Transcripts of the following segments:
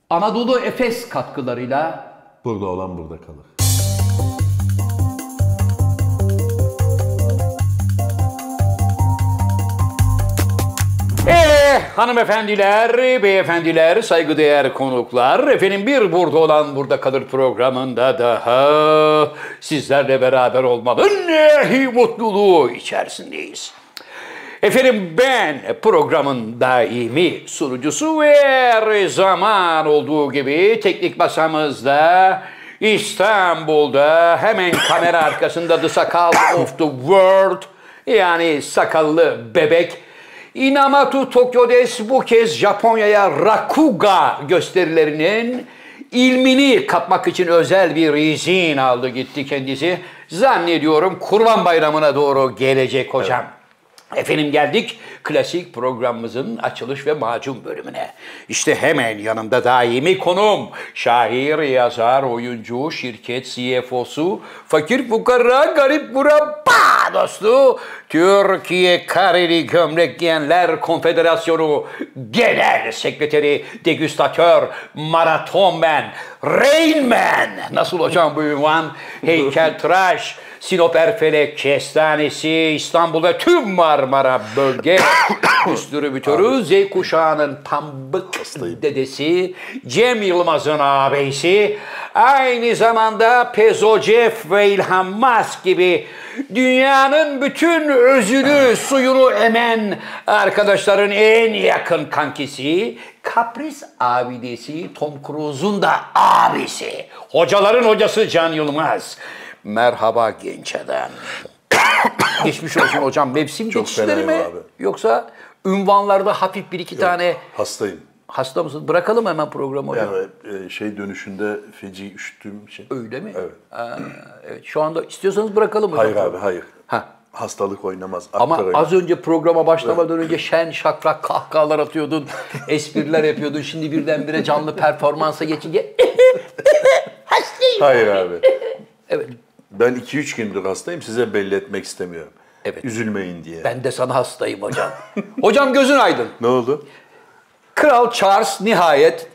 Anadolu Efes katkılarıyla Burada olan burada kalır. Hanımefendiler, beyefendiler, saygıdeğer konuklar, efendim bir burada olan burada kalır programında daha sizlerle beraber olmanın mutluluğu içerisindeyiz. Efendim ben programın daimi sunucusu ve her zaman olduğu gibi teknik masamızda İstanbul'da hemen kamera arkasında The Sakal of the World yani sakallı bebek Inamatu Tokyo'des bu kez Japonya'ya Rakuga gösterilerinin ilmini kapmak için özel bir izin aldı gitti kendisi. Zannediyorum Kurban Bayramı'na doğru gelecek hocam. Evet. Efendim geldik klasik programımızın açılış ve macun bölümüne. İşte hemen yanımda daimi konuğum. Şair, yazar, oyuncu, şirket CFO'su, fakir fukara, garip murabba dostu, Türkiye Kareli Gömlek Giyenler Konfederasyonu Genel Sekreteri, degüstatör, maratonman, Rainman. Nasıl hocam bu ünvan? Heykeltıraş, Sinop Erfelek Kestanesi, İstanbul'da tüm Marmara bölge distribütörü, Z kuşağının pambık dedesi, Cem Yılmaz'ın ağabeysi, aynı zamanda Pezo Jeff ve İlhan Musk gibi dünyanın bütün özünü, suyunu emen arkadaşların en yakın kankisi, kapris abidesi, Tom Cruise'un da abisi, hocaların hocası Can Yılmaz. Merhaba genç adam. Geçmiş olsun hocam. Mevsim geçişleri mi? Abi. Yoksa ünvanlarda hafif bir iki tane... Hastayım. Hasta mısın? Bırakalım hemen programı hocam. Yani dönüşünde feci üşüttüğüm için. Öyle mi? Evet. Evet. Şu anda istiyorsanız bırakalım hocam. Hayır abi, hayır. Hastalık oynamaz. Ama az önce programa başlamadan önce şen şakrak kahkahalar atıyordun, espriler yapıyordun. Şimdi birdenbire canlı performansa geçince hastayım. Hayır abi. Evet. Ben 2-3 gündür hastayım, size belli etmek istemiyorum. Evet. Üzülmeyin diye. Ben de sana hastayım hocam. Hocam gözün aydın. Ne oldu? Kral Charles nihayet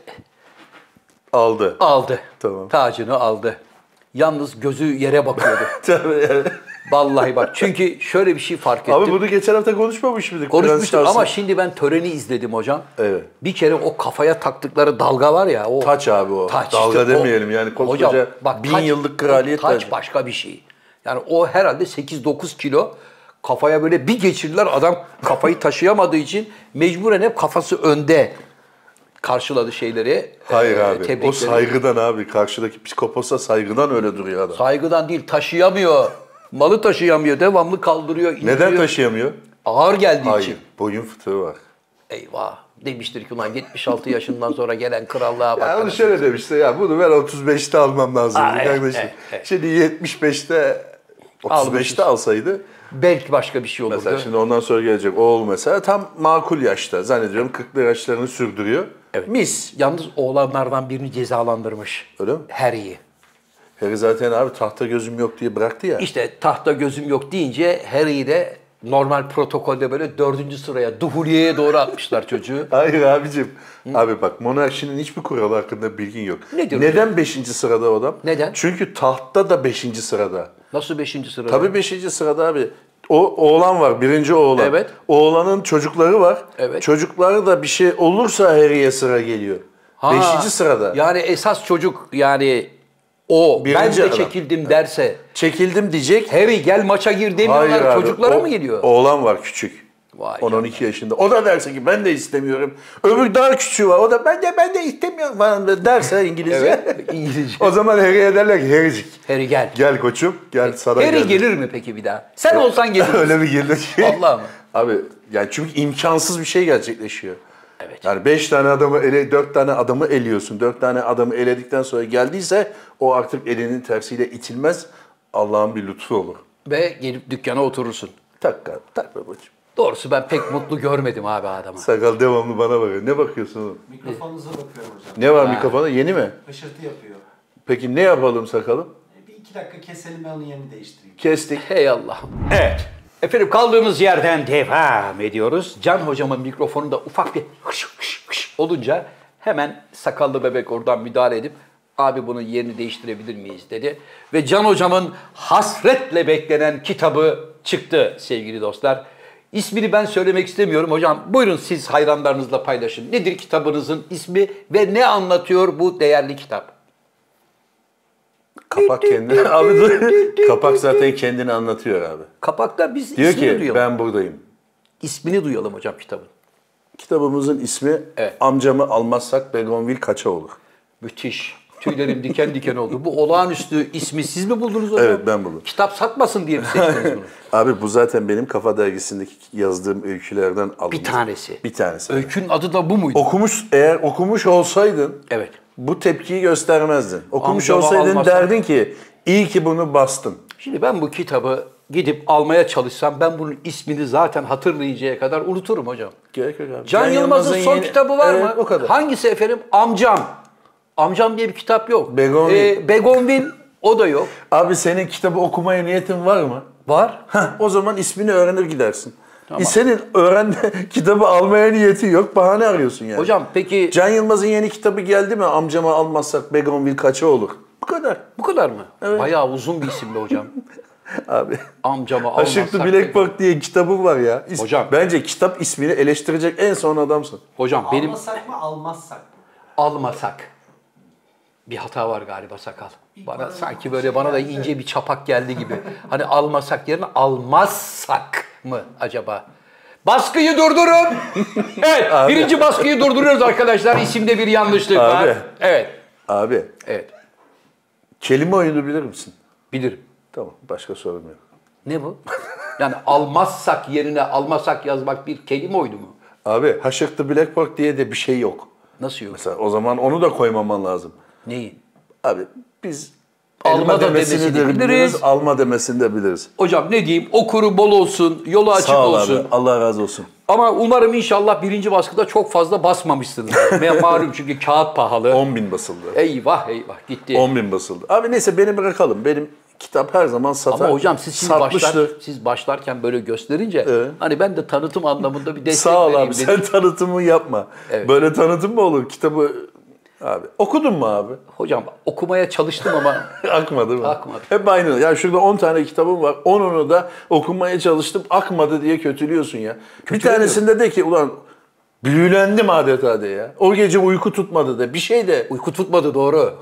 aldı. Tamam. Tacını aldı. Yalnız gözü yere bakıyordu. Tabii yani. Vallahi bak. Çünkü şöyle bir şey fark ettim. Abi bunu geçen hafta konuşmamış mıydık? Konuşmuştuk ama şimdi ben töreni izledim hocam. Evet. Bir kere o kafaya taktıkları dalga var ya. O taç abi o. Taç dalga işte, demeyelim yani. Koskoca 1000 yıllık kraliyet. Taç başka bir şey. Yani o herhalde 8-9 kilo kafaya böyle bir geçirdiler. Adam kafayı taşıyamadığı için mecburen hep kafası önde karşıladı şeyleri. Hayır abi. O saygıdan abi. Karşıdaki psikoposa saygıdan öyle duruyor adam. Saygıdan değil, taşıyamıyor. Malı taşıyamıyor. Devamlı kaldırıyor. İndiriyor. Neden taşıyamıyor? Ağır geldiği Hayır, için. Boyun fıtığı var. Eyvah. Demiştir ki ulan 76 yaşından sonra gelen krallığa bak. Ya onu şöyle demişti ya, bunu ben 35'te almam lazım kardeşim. Evet. Şimdi 75'te 35'te alsaydı. Belki başka bir şey olurdu. Mesela şimdi ondan sonra gelecek oğul mesela tam makul yaşta. Zannediyorum 40'lı yaşlarını sürdürüyor. Evet. Mis. Yalnız oğlanlardan birini cezalandırmış. Öyle mi? Harry'i. Harry zaten abi tahta gözüm yok diye bıraktı ya. İşte tahta gözüm yok deyince Harry'i de normal protokolde böyle 4. sıraya, Duhuliye'ye doğru atmışlar çocuğu. Hayır abicim. Abi bak, monarşinin hiçbir kuralı hakkında bilgin yok. Neden 5. sırada o adam? Neden? Çünkü tahtta da 5. sırada. Nasıl 5. sırada? Tabii 5. sırada abi. O oğlan var, 1. oğlan. Evet. Oğlanın çocukları var. Evet. Çocukları da bir şey olursa Harry'e sıra geliyor. 5. sırada. Yani esas çocuk yani o ben de adam çekildim derse. Çekildim diyecek. Harry gel maça gir demiyorlar. Hayır abi, çocuklara mı geliyor? Oğlan var küçük. 10-12 yaşında. O da derse ki ben de istemiyorum. Öbür daha küçüğü var. O da ben de istemiyorum falan derse İngilizce. Evet, İngilizce. O zaman Harry'e derler ki Harry'cik. Harry gel. Gel koçum. Gel sana gel. Harry gelir mi peki bir daha? Sen olsan gelir. Öyle bir gelir ki. Vallahi mı? Abi yani çünkü imkansız bir şey gerçekleşiyor. Evet. Yani 5 tane adamı 4 tane adamı eliyorsun. 4 tane adamı eledikten sonra geldiyse o artık elinin tersiyle itilmez. Allah'ın bir lütfu olur. Ve gelip dükkana oturursun. Tak babacığım. Doğrusu ben pek mutlu görmedim abi adamı. Sakal devamlı bana bakıyor. Ne bakıyorsun oğlum? Mikrofonunuza bakıyorum hocam. Ne var mikrofona? Yeni mi? Hışırtı yapıyor. Peki ne yapalım sakalım? Bir 2 dakika keselim, ben onun yerini değiştireyim. Kestik. Hey Allah. Evet. Efendim kaldığımız yerden devam ediyoruz. Can hocamın mikrofonunda ufak bir hış hış hış olunca Hemen sakallı bebek oradan müdahale edip abi bunun yerini değiştirebilir miyiz dedi. Ve Can Hocam'ın hasretle beklenen kitabı çıktı sevgili dostlar. İsmini ben söylemek istemiyorum hocam. Buyurun siz hayranlarınızla paylaşın. Nedir kitabınızın ismi ve ne anlatıyor bu değerli kitap? Kapak kendini abi dur. Kapak zaten kendini anlatıyor abi. Kapakta biz Diyor ismini ki duyalım. ben buradayım. İsmini duyalım hocam kitabın. Kitabımızın ismi Evet. Amcamı almazsak Begonvil kaça olur? Müthiş. Tüylerim diken diken oldu. Bu olağanüstü ismi siz mi buldunuz hocam? Evet, ben buldum. Kitap satmasın diye mi seçtiniz bunu? Abi bu zaten benim Kafa Dergisi'ndeki yazdığım öykülerden alınmış. Bir tanesi. Bir tanesi. Öykünün adı da bu muydu? Eğer okumuş olsaydın Evet. bu tepkiyi göstermezdin. Okumuş Amcamı olsaydın almazsan- derdin ki iyi ki bunu bastın. Şimdi ben bu kitabı gidip almaya çalışsam ben bunun ismini zaten hatırlayıncaya kadar unuturum hocam. Gerek yok abi. Can Yılmaz'ın son kitabı var mı? O kadar. Hangisi efendim? Amcam. Amcam diye bir kitap yok. Begonvil. Begonvil o da yok. Abi senin kitabı okumaya niyetin var mı? Var. O zaman ismini öğrenir gidersin. Tamam. Senin kitabı almaya niyetin yok. Bahane arıyorsun yani. Hocam peki Can Yılmaz'ın yeni kitabı geldi mi? Amcamı almazsak Begonvil kaça olur? Bu kadar. bu kadar mı? Evet. Bayağı uzun bir isim be hocam. Abi. Amcamı almazsak. Aşıklı Black Park diye kitabım var ya. Hocam. Bence kitap ismini eleştirecek en son adamsın. Hocam benim Almasak mı almazsak mı? almasak. Bir hata var galiba sakal. Bana sanki böyle bana da ince bir çapak geldi gibi. Hani almasak yerine almazsak mı acaba? Baskıyı durdurun. Evet, birinci baskıyı durduruyoruz arkadaşlar. İsimde bir yanlışlık var. Abi. Evet. Abi. Evet. Kelime oyunu bilir misin? Bilirim. Tamam. Başka sorum yok. Ne bu? Yani almazsak yerine almasak yazmak bir kelime oyunu mu? Abi Haşıklı Black Park diye de bir şey yok. Nasıl yok? Mesela o zaman onu da koymaman lazım. Neyi? Abi biz Alma elma da demesini demesini de biliriz. biliriz, alma demesini de biliriz. Hocam ne diyeyim? Okuru bol olsun, yolu açık Sağ ol olsun. abi, Allah razı olsun. Ama umarım inşallah birinci baskıda çok fazla basmamışsınız. Malum çünkü kağıt pahalı. 10.000 basıldı. Eyvah eyvah gitti. 10.000 basıldı. Abi neyse beni bırakalım. Benim kitap her zaman satar. Ama hocam siz şimdi satmıştır. siz başlarken böyle gösterince Evet. hani ben de tanıtım anlamında bir destek Sağ ol vereyim abi dedim. sen tanıtımı yapma. Evet. Böyle tanıtım mı olur? Kitabı abi okudun mu abi? Hocam okumaya çalıştım ama Akmadı mı? Akmadı. Hep aynı. Ya şurada 10 tane kitabım var. 10'unu da okumaya çalıştım. Akmadı diye kötülüyorsun ya. Bir tanesinde de ki ulan büyülendim adeta de ya. O gece uyku tutmadı de. Bir şey de. uyku tutmadı doğru.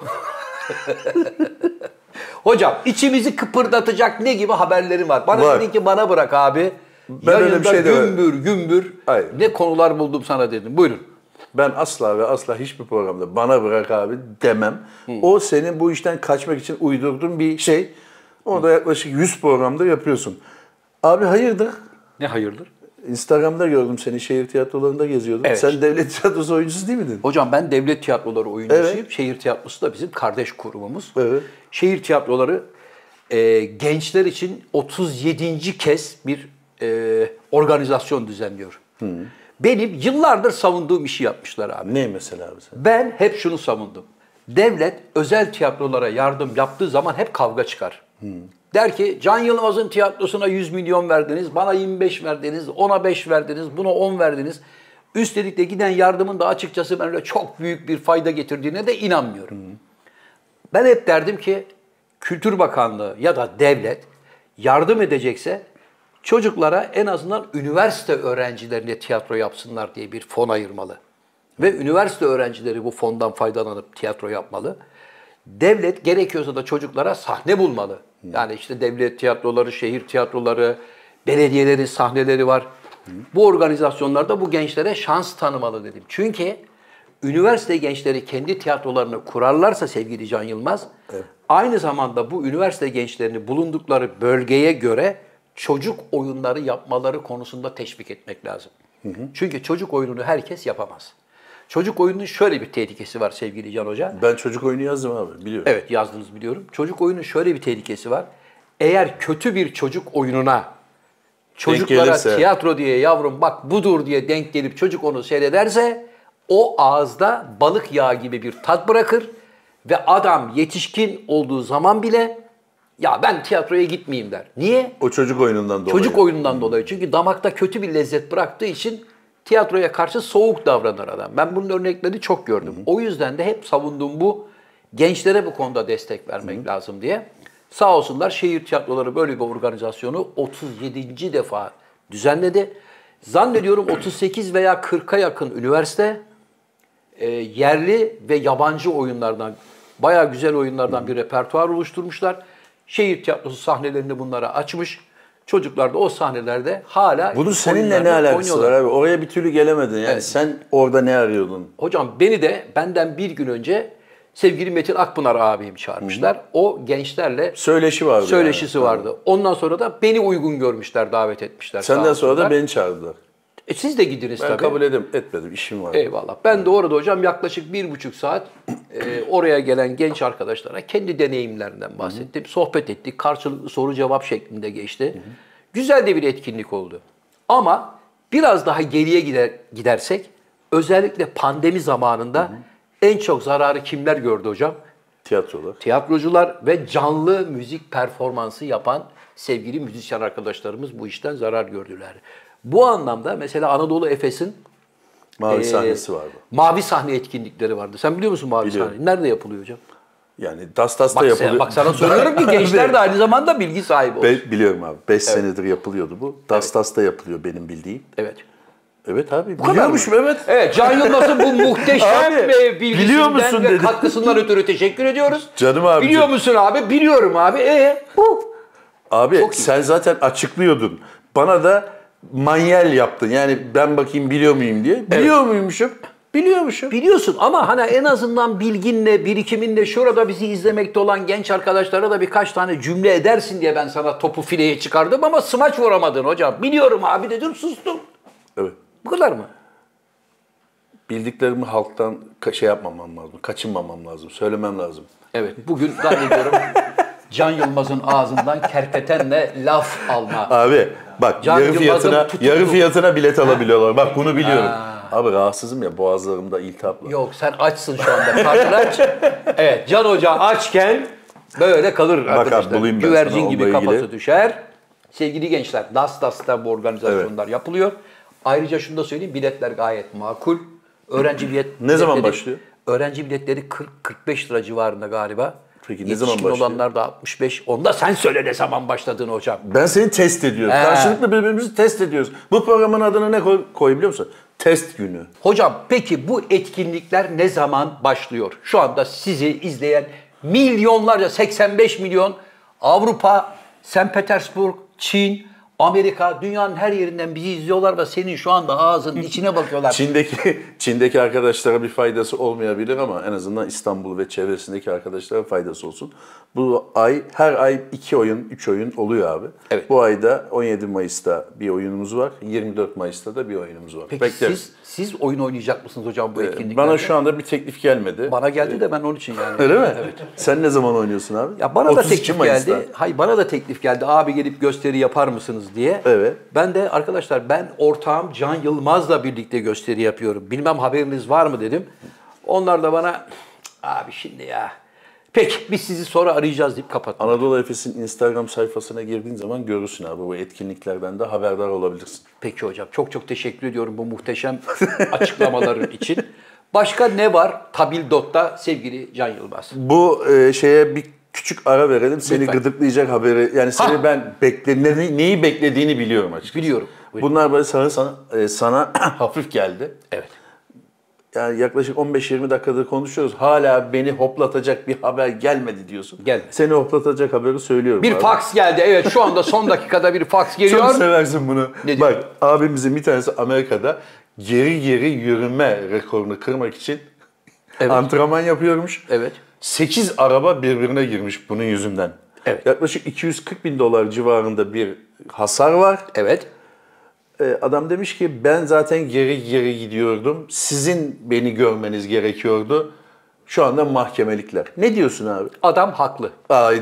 Hocam içimizi kıpırdatacak ne gibi haberlerim var? Bana Var. dedin ki bana bırak abi. Ben öyle bir Yayında şey de- gümbür gümbür Hayır. ne konular buldum sana dedim. Buyurun. Ben asla ve asla hiçbir programda bana bırak abi demem. O senin bu işten kaçmak için uydurduğun bir şey. Onu da yaklaşık 100 programda yapıyorsun. Abi hayırdır? Ne hayırdır? Instagram'da gördüm seni şehir tiyatrolarında geziyordun. Evet. Sen devlet tiyatrosu oyuncusu değil miydin? Hocam ben devlet tiyatroları oyuncusuyum. Evet. Şehir tiyatrosu da bizim kardeş kurumumuz. Evet. Şehir tiyatroları gençler için 37. kez bir organizasyon düzenliyor. Benim yıllardır savunduğum işi yapmışlar abi. Ne mesela abi sen? Ben hep şunu savundum. Devlet özel tiyatrolara yardım yaptığı zaman hep kavga çıkar. Der ki Can Yılmaz'ın tiyatrosuna 100 milyon verdiniz, bana 25 verdiniz, ona 5 verdiniz, buna 10 verdiniz. Üstelik de giden yardımın da açıkçası ben öyle çok büyük bir fayda getirdiğine de inanmıyorum. Ben hep derdim ki Kültür Bakanlığı ya da devlet yardım edecekse çocuklara en azından üniversite öğrencilerine tiyatro yapsınlar diye bir fon ayırmalı. Ve üniversite öğrencileri bu fondan faydalanıp tiyatro yapmalı. Devlet gerekiyorsa da çocuklara sahne bulmalı. Yani işte devlet tiyatroları, şehir tiyatroları, belediyelerin sahneleri var. Bu organizasyonlarda bu gençlere şans tanımalı dedim. Çünkü üniversite gençleri kendi tiyatrolarını kurarlarsa sevgili Can Yılmaz, aynı zamanda bu üniversite gençlerini bulundukları bölgeye göre çocuk oyunları yapmaları konusunda teşvik etmek lazım. Çünkü çocuk oyununu herkes yapamaz. Çocuk oyununun şöyle bir tehlikesi var sevgili Can Hoca. Ben çocuk oyunu yazdım abi biliyorum. Evet yazdınız biliyorum. Çocuk oyunun şöyle bir tehlikesi var. Eğer kötü bir çocuk oyununa çocuklara gelirse. tiyatro diye yavrum bak budur diye denk gelip çocuk onu seyrederse o ağızda balık yağı gibi bir tat bırakır ve adam yetişkin olduğu zaman bile ya ben tiyatroya gitmeyeyim der. Niye? O çocuk oyunundan dolayı. Çocuk oyunundan dolayı. Çünkü damakta kötü bir lezzet bıraktığı için tiyatroya karşı soğuk davranır adam. Ben bunun örneklerini çok gördüm. O yüzden de hep savunduğum bu, gençlere bu konuda destek vermek lazım diye. Sağ olsunlar şehir tiyatroları böyle bir organizasyonu 37. defa düzenledi. Zannediyorum 38 veya 40'a yakın üniversite yerli ve yabancı oyunlardan, bayağı güzel oyunlardan bir repertuar oluşturmuşlar. Şehir tiyatrosu sahnelerini bunlara açmış. Çocuklar da o sahnelerde hala Bunun seninle ne oyunlarını alakası var oynuyorlar. abi? Oraya bir türlü gelemedin. Yani Evet. sen orada ne arıyordun? Hocam beni de benden bir gün önce sevgili Metin Akpınar abim çağırmışlar. O gençlerle Söyleşi vardı. söyleşisi yani. vardı. Ondan sonra da beni uygun görmüşler, davet etmişler. Senden sağ sonra da olsunlar. beni çağırdılar. Siz de gidiniz Ben tabii. kabul etmedim. İşim var. Eyvallah. Ben de orada hocam yaklaşık 1,5 saat oraya gelen genç arkadaşlara kendi deneyimlerinden bahsettim. Sohbet ettik. Karşılıklı soru cevap şeklinde geçti. Güzel de bir etkinlik oldu. Ama biraz daha geriye gidersek özellikle pandemi zamanında en çok zararı kimler gördü hocam? Tiyatrolar. Tiyatrocular ve canlı müzik performansı yapan sevgili müzisyen arkadaşlarımız bu işten zarar gördüler. Bu anlamda mesela Anadolu Efes'in Mavi sahnesi vardı. mavi sahne etkinlikleri vardı. Sen biliyor musun mavi Biliyorum. sahne? Nerede yapılıyor hocam? Yani Das yapılıyor. Bak sana soruyorum ki gençler de aynı zamanda bilgi sahibi olsun. Biliyorum abi. 5 senedir yapılıyordu bu. Dastas'ta yapılıyor benim bildiğim. Evet. Evet abi. kadar Biliyormuşum mı? evet. Evet, Can Yılmaz'ın bu muhteşem Abi, ve biliyor musun bilgisinden ve dedi. katkısından ötürü teşekkür ediyoruz. Canım abicim. Biliyor musun abi? Biliyorum abi. Abi Çok iyi. sen zaten açıklıyordun. Bana da manyel yaptın. Yani ben bakayım biliyor muyum diye. Biliyor muymuşum? Biliyormuşum. Biliyorsun ama hani en azından bilginle, birikiminle şurada bizi izlemekte olan genç arkadaşlara da birkaç tane cümle edersin diye ben sana topu fileye çıkardım ama smaç vuramadın hocam. Biliyorum abi dedim, sustum. Evet. Bu kadar mı? Bildiklerimi halktan şey yapmamam lazım. Kaçınmamam lazım. Söylemem lazım. Evet, bugün zannediyorum Can Yılmaz'ın ağzından kerpetenle laf alma. Abi bak Can yarı Yılmaz'ın yarı fiyatına bilet alabiliyorlar. Bak bunu biliyorum. Ha. Abi rahatsızım ya, boğazlarımda iltihap var. Yok, sen açsın şu anda, karnın aç. Evet, Can Hoca açken böyle kalır arkadaşlar. bulayım ben Güvercin sana gibi onunla kafası ilgili. düşer. Sevgili gençler, DAS'ta bu organizasyonlar yapılıyor. Ayrıca şunu da söyleyeyim, biletler gayet makul. Öğrenci Ne zaman başlıyor? Öğrenci biletleri 40-45 lira civarında galiba. Peki ne zaman Yetişkin başlıyor? olanlar da 65. Onda sen söyle ne zaman başladığını hocam. Ben seni test ediyorum. He. Karşılıklı birbirimizi test ediyoruz. Bu programın adını ne koyayım biliyor musun? Test günü. Hocam peki bu etkinlikler ne zaman başlıyor? Şu anda sizi izleyen milyonlarca, 85 milyon Avrupa, St. Petersburg, Çin, Amerika, dünyanın her yerinden bizi izliyorlar ve senin şu anda ağzının içine bakıyorlar. Çin'deki arkadaşlara bir faydası olmayabilir ama en azından İstanbul ve çevresindeki arkadaşlara faydası olsun. Bu ay her ay 2 oyun, 3 oyun oluyor abi. Evet. Bu ayda 17 Mayıs'ta bir oyunumuz var. 24 Mayıs'ta da bir oyunumuz var. Peki Bekleriz. siz oyun oynayacak mısınız hocam bu etkinliklerde? Bana şu anda bir teklif gelmedi. Bana geldi de ben onun için yani. Öyle mi? Evet. Sen ne zaman oynuyorsun abi? Ya bana da 32 teklif Mayıs'ta. geldi. Hayır, bana da teklif geldi. Abi gelip gösteri yapar mısınız diye. Evet. Ben de arkadaşlar ben ortağım Can Yılmaz'la birlikte gösteri yapıyorum. Bilmem haberiniz var mı dedim. Onlar da bana abi şimdi ya. Peki biz sizi sonra arayacağız deyip kapattım. Anadolu Efes'in Instagram sayfasına girdiğin zaman görürsün abi. Bu etkinliklerden de haberdar olabilirsin. Peki hocam, çok çok teşekkür ediyorum bu muhteşem açıklamaların için. Başka ne var Tabildot'ta sevgili Can Yılmaz? Bu şeye bir küçük ara verelim. Seni Lütfen. gıdıklayacak haberi. Yani seni ben neyi beklediğini biliyorum açıkçası. Biliyorum. Buyurun. Bunlar böyle sana hafif geldi. Evet. Yani yaklaşık 15-20 dakikadır konuşuyoruz. Hala beni hoplatacak bir haber gelmedi diyorsun. Gelmedi. Seni hoplatacak haberi söylüyorum. Bir abi. fax geldi. Evet, şu anda son dakikada bir fax Çok geliyor. seversin bunu. Ne diyor? Bak abimizin bir tanesi Amerika'da geri yürüme rekorunu kırmak için Evet. antrenman yapıyormuş. Evet. 8 araba birbirine girmiş bunun yüzünden. Evet. Yaklaşık 240 bin dolar civarında bir hasar var. Evet. Adam demiş ki ben zaten geri gidiyordum. Sizin beni görmeniz gerekiyordu. Şu anda mahkemelikler. Ne diyorsun abi? Adam haklı.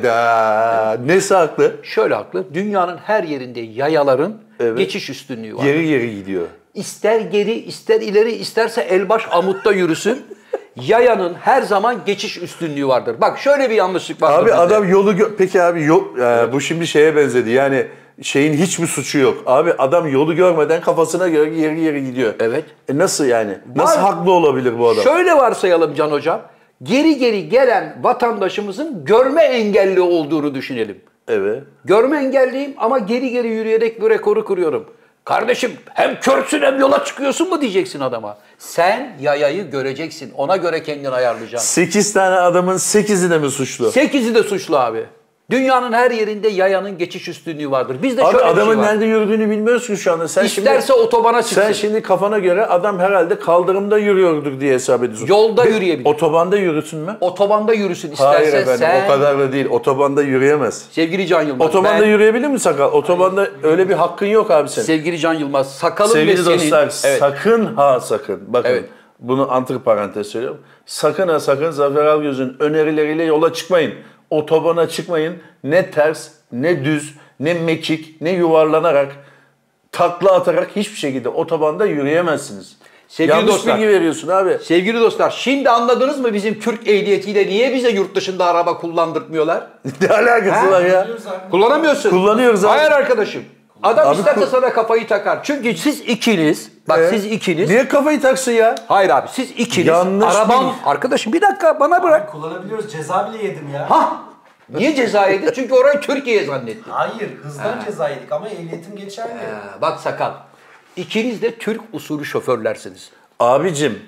Ayda. Nesi haklı? Şöyle haklı. Dünyanın her yerinde yayaların Evet. geçiş üstünlüğü var. Geri gidiyor. İster geri, ister ileri, isterse elbaş amutta yürüsün. Yayanın her zaman geçiş üstünlüğü vardır. Bak şöyle bir yanlışlık var. Abi adam yolu peki abi bu şimdi şeye benzedi. Yani şeyin hiçbir suçu yok. Abi adam yolu görmeden kafasına göre geri gidiyor. Evet. Nasıl yani? Nasıl Var. haklı olabilir bu adam? Şöyle varsayalım Can Hocam. Geri gelen vatandaşımızın görme engelli olduğunu düşünelim. Evet. Görme engelliyim ama geri yürüyerek bu rekoru kırıyorum. Kardeşim hem körsün hem yola çıkıyorsun mu diyeceksin adama. Sen yayayı göreceksin. Ona göre kendini ayarlayacaksın. 8 tane adamın 8'i de mi suçlu? 8'i de suçlu abi. Dünyanın her yerinde yayanın geçiş üstünlüğü vardır. Bizde Abi şöyle bir adamın şey var. nerede yürüdüğünü bilmiyoruz ki şu anda. Sen İsterse otobana çıksın. Sen şimdi kafana göre adam herhalde kaldırımda yürüyordur diye hesap ediyorsun. Yolda yürüyebilir. Otobanda yürüsün mü? Otobanda yürüsün isterse. Hayır efendim sen... o kadar da değil. Otobanda yürüyemez. Sevgili Can Yılmaz. Otobanda yürüyebilir mi sakal? Otobanda öyle bir hakkın yok abi senin. Sevgili Can Yılmaz. Sakalın Sevgili ve senin. dostlar Evet. sakın ha sakın. Bakın Evet. bunu antiparantez söylüyorum. Sakın ha sakın Zafer Algöz'ün önerileriyle yola çıkmayın. Otobana çıkmayın. Ne ters, ne düz, ne mekik, ne yuvarlanarak, takla atarak hiçbir şekilde otobanda yürüyemezsiniz. Sevgili Yanlış dostlar. bilgi veriyorsun abi. Sevgili dostlar, şimdi anladınız mı bizim Türk ehliyetiyle niye bize yurt dışında araba kullandırtmıyorlar? Ne alakası var ya? Kullanamıyorsun. Kullanıyoruz abi. Hayır arkadaşım. Adam Abi isterse sana kafayı takar. Çünkü siz ikiniz, bak siz ikiniz. Niye kafayı taksın ya? Hayır abi siz ikiniz. Yanlış Arabam, bilgi. arkadaşım bir dakika bana bırak. Kullanabiliyoruz. Ceza bile yedim ya. Hah. Niye ceza yedin? Çünkü orayı Türkiye zannettin. Hayır, hızdan ceza yedik ama ehliyetim geçerli. Bak sakal. İkiniz de Türk usulü şoförlersiniz. Abicim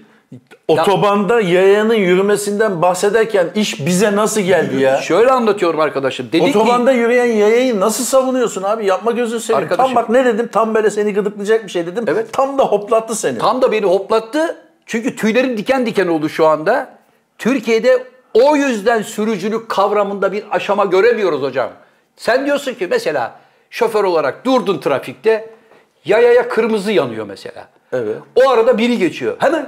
otobanda yayanın yürümesinden bahsederken iş bize nasıl geldi ya? Şöyle anlatıyorum arkadaşım. Dedi Otobanda ki, yürüyen yayayı nasıl savunuyorsun abi? Yapma gözünü seveyim. Tam Arkadaşım. bak ne dedim? Tam böyle seni gıdıklayacak bir şey dedim. Evet. Tam da hoplattı seni. tam da beni hoplattı. Çünkü tüylerim diken diken oldu şu anda. Türkiye'de o yüzden sürücülük kavramında bir aşama göremiyoruz hocam. Sen diyorsun ki mesela şoför olarak durdun trafikte, yayaya kırmızı yanıyor mesela. Evet. O arada biri geçiyor. Hemen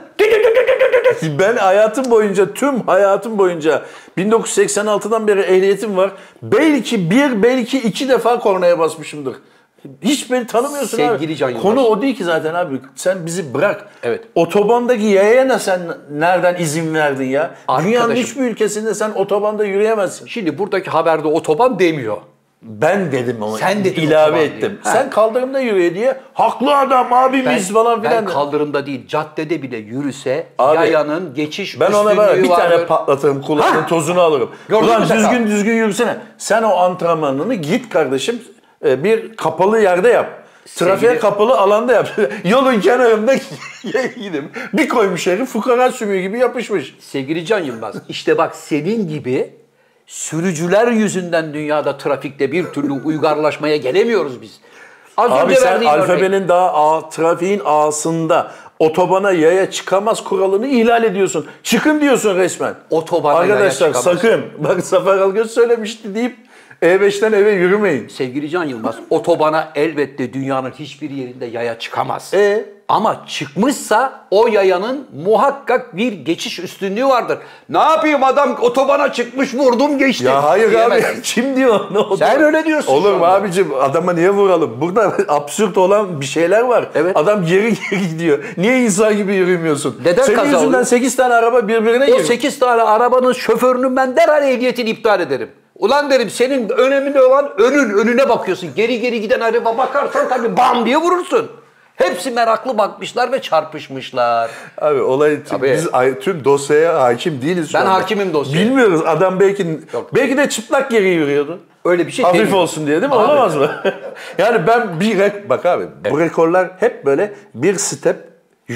Ben hayatım boyunca, tüm hayatım boyunca 1986'dan beri ehliyetim var. Belki belki iki defa kornaya basmışımdır. Hiç beni tanımıyorsun Sevgili abi. Can Yılmaz. Konu o değil ki zaten abi. Sen bizi bırak. Evet. Otobandaki yayaya sen nereden izin verdin ya? Dünyanın Arkadaşım. hiçbir ülkesinde sen otobanda yürüyemezsin. Şimdi buradaki haberde otoban demiyor. Ben dedim onu. Sen dedin ilave otoban ettim. diye. Ha. Sen kaldırımda yürüyor diye haklı adam abimiz falan Ben filan. kaldırımda değil, caddede bile yürüse Abi, yayanın geçiş Ben ona var ya, üstünlüğü bir tane vardır. patlatırım kulağının tozunu alırım. Gördün Ulan mü sakal? düzgün yürüsene. Sen o antrenmanını git kardeşim bir kapalı yerde yap. Trafiğe Sevgili- kapalı alanda yap. Yolun kenarında gidip bir koymuş herif fukara sümüğü gibi yapışmış. Sevgili Can Yılmaz, işte bak senin gibi sürücüler yüzünden dünyada trafikte bir türlü uygarlaşmaya gelemiyoruz biz. Az Abi önce sen verdiğim örnek. alfabenin daha trafiğin ağasında otobana yaya çıkamaz kuralını ihlal ediyorsun. Çıkın diyorsun resmen. Otobana yaya Arkadaşlar çıkamaz. sakın. Bak Zafer Algöz söylemişti deyip E5'ten eve yürümeyin. Sevgili Can Yılmaz, otobana elbette dünyanın hiçbir yerinde yaya çıkamaz. Ama çıkmışsa o yayanın muhakkak bir geçiş üstünlüğü vardır. Ne yapayım adam otobana çıkmış vurdum geçti. Ya hayır diyemezsin. abi kim diyor? Ne Sen öyle diyorsun Olur şu mu anda. abicim? Adama niye vuralım? Burada absürt olan bir şeyler var. Evet. Adam geri gidiyor. Niye insan gibi yürümüyorsun? Neden Senin kaza yüzünden oluyor? 8 tane araba birbirine O giriyor. 8 tane arabanın şoförünün ben derhal ehliyetini iptal ederim. Ulan derim senin önemli olan önüne bakıyorsun. Geri giden araba bakarsan tabii bam diye vurursun. Hepsi meraklı bakmışlar ve çarpışmışlar. Abi olay Tabii. biz tüm dosyaya hakim değiliz şu Ben anda. hakimim dosyaya. Bilmiyoruz. Adam Yok. belki de çıplak geri yürüyordu. Öyle bir şey Hafif demiyorum. olsun diye değil mi? Abi. Olamaz mı? Yani ben bak abi bu rekorlar hep böyle bir step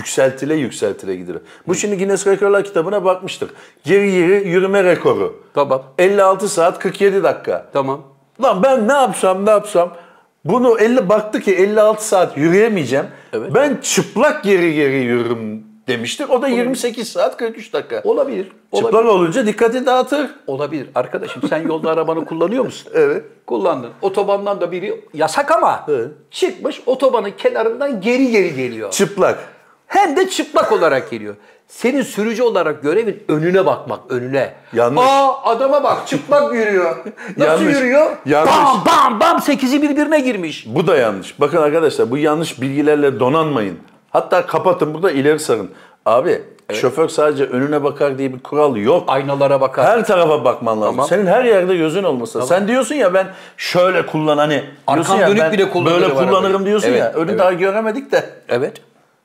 yükseltile gidiyor. Bu şimdi Guinness Rekorlar kitabına bakmıştık. Geri yürüme rekoru. Tamam. 56 saat 47 dakika. Tamam. Lan ben ne yapsam bunu baktı ki 56 saat yürüyemeyeceğim. Evet. Ben çıplak geri yürürüm demiştik. O da 28 saat 43 dakika. Olabilir. Çıplak olunca dikkati dağıtır. Olabilir. Arkadaşım sen yolda arabanı kullanıyor musun? Evet. Kullandın. Otobandan da biri yasak ama Evet. çıkmış otobanın kenarından geri geliyor. Çıplak. Hem de çıplak olarak geliyor. Senin sürücü olarak görevin önüne bakmak, önüne. Yanlış. Adama bak çıplak yürüyor. Nasıl Yanlış. yürüyor? Yanlış. Bam 8'i birbirine girmiş. Bu da yanlış. Bakın arkadaşlar bu yanlış bilgilerle donanmayın. Hatta kapatın burada ileri sarın. Abi Şoför sadece önüne bakar diye bir kural yok. Aynalara bakar. Her tarafa bakman lazım. Tamam. Senin her yerde gözün olması. Sen diyorsun ya ben şöyle kullan hani. Arkam ya, dönük ben bile kullanırım böyle kullanırım arabayı. diyorsun Evet, ya. Önü evet. daha göremedik de. Evet.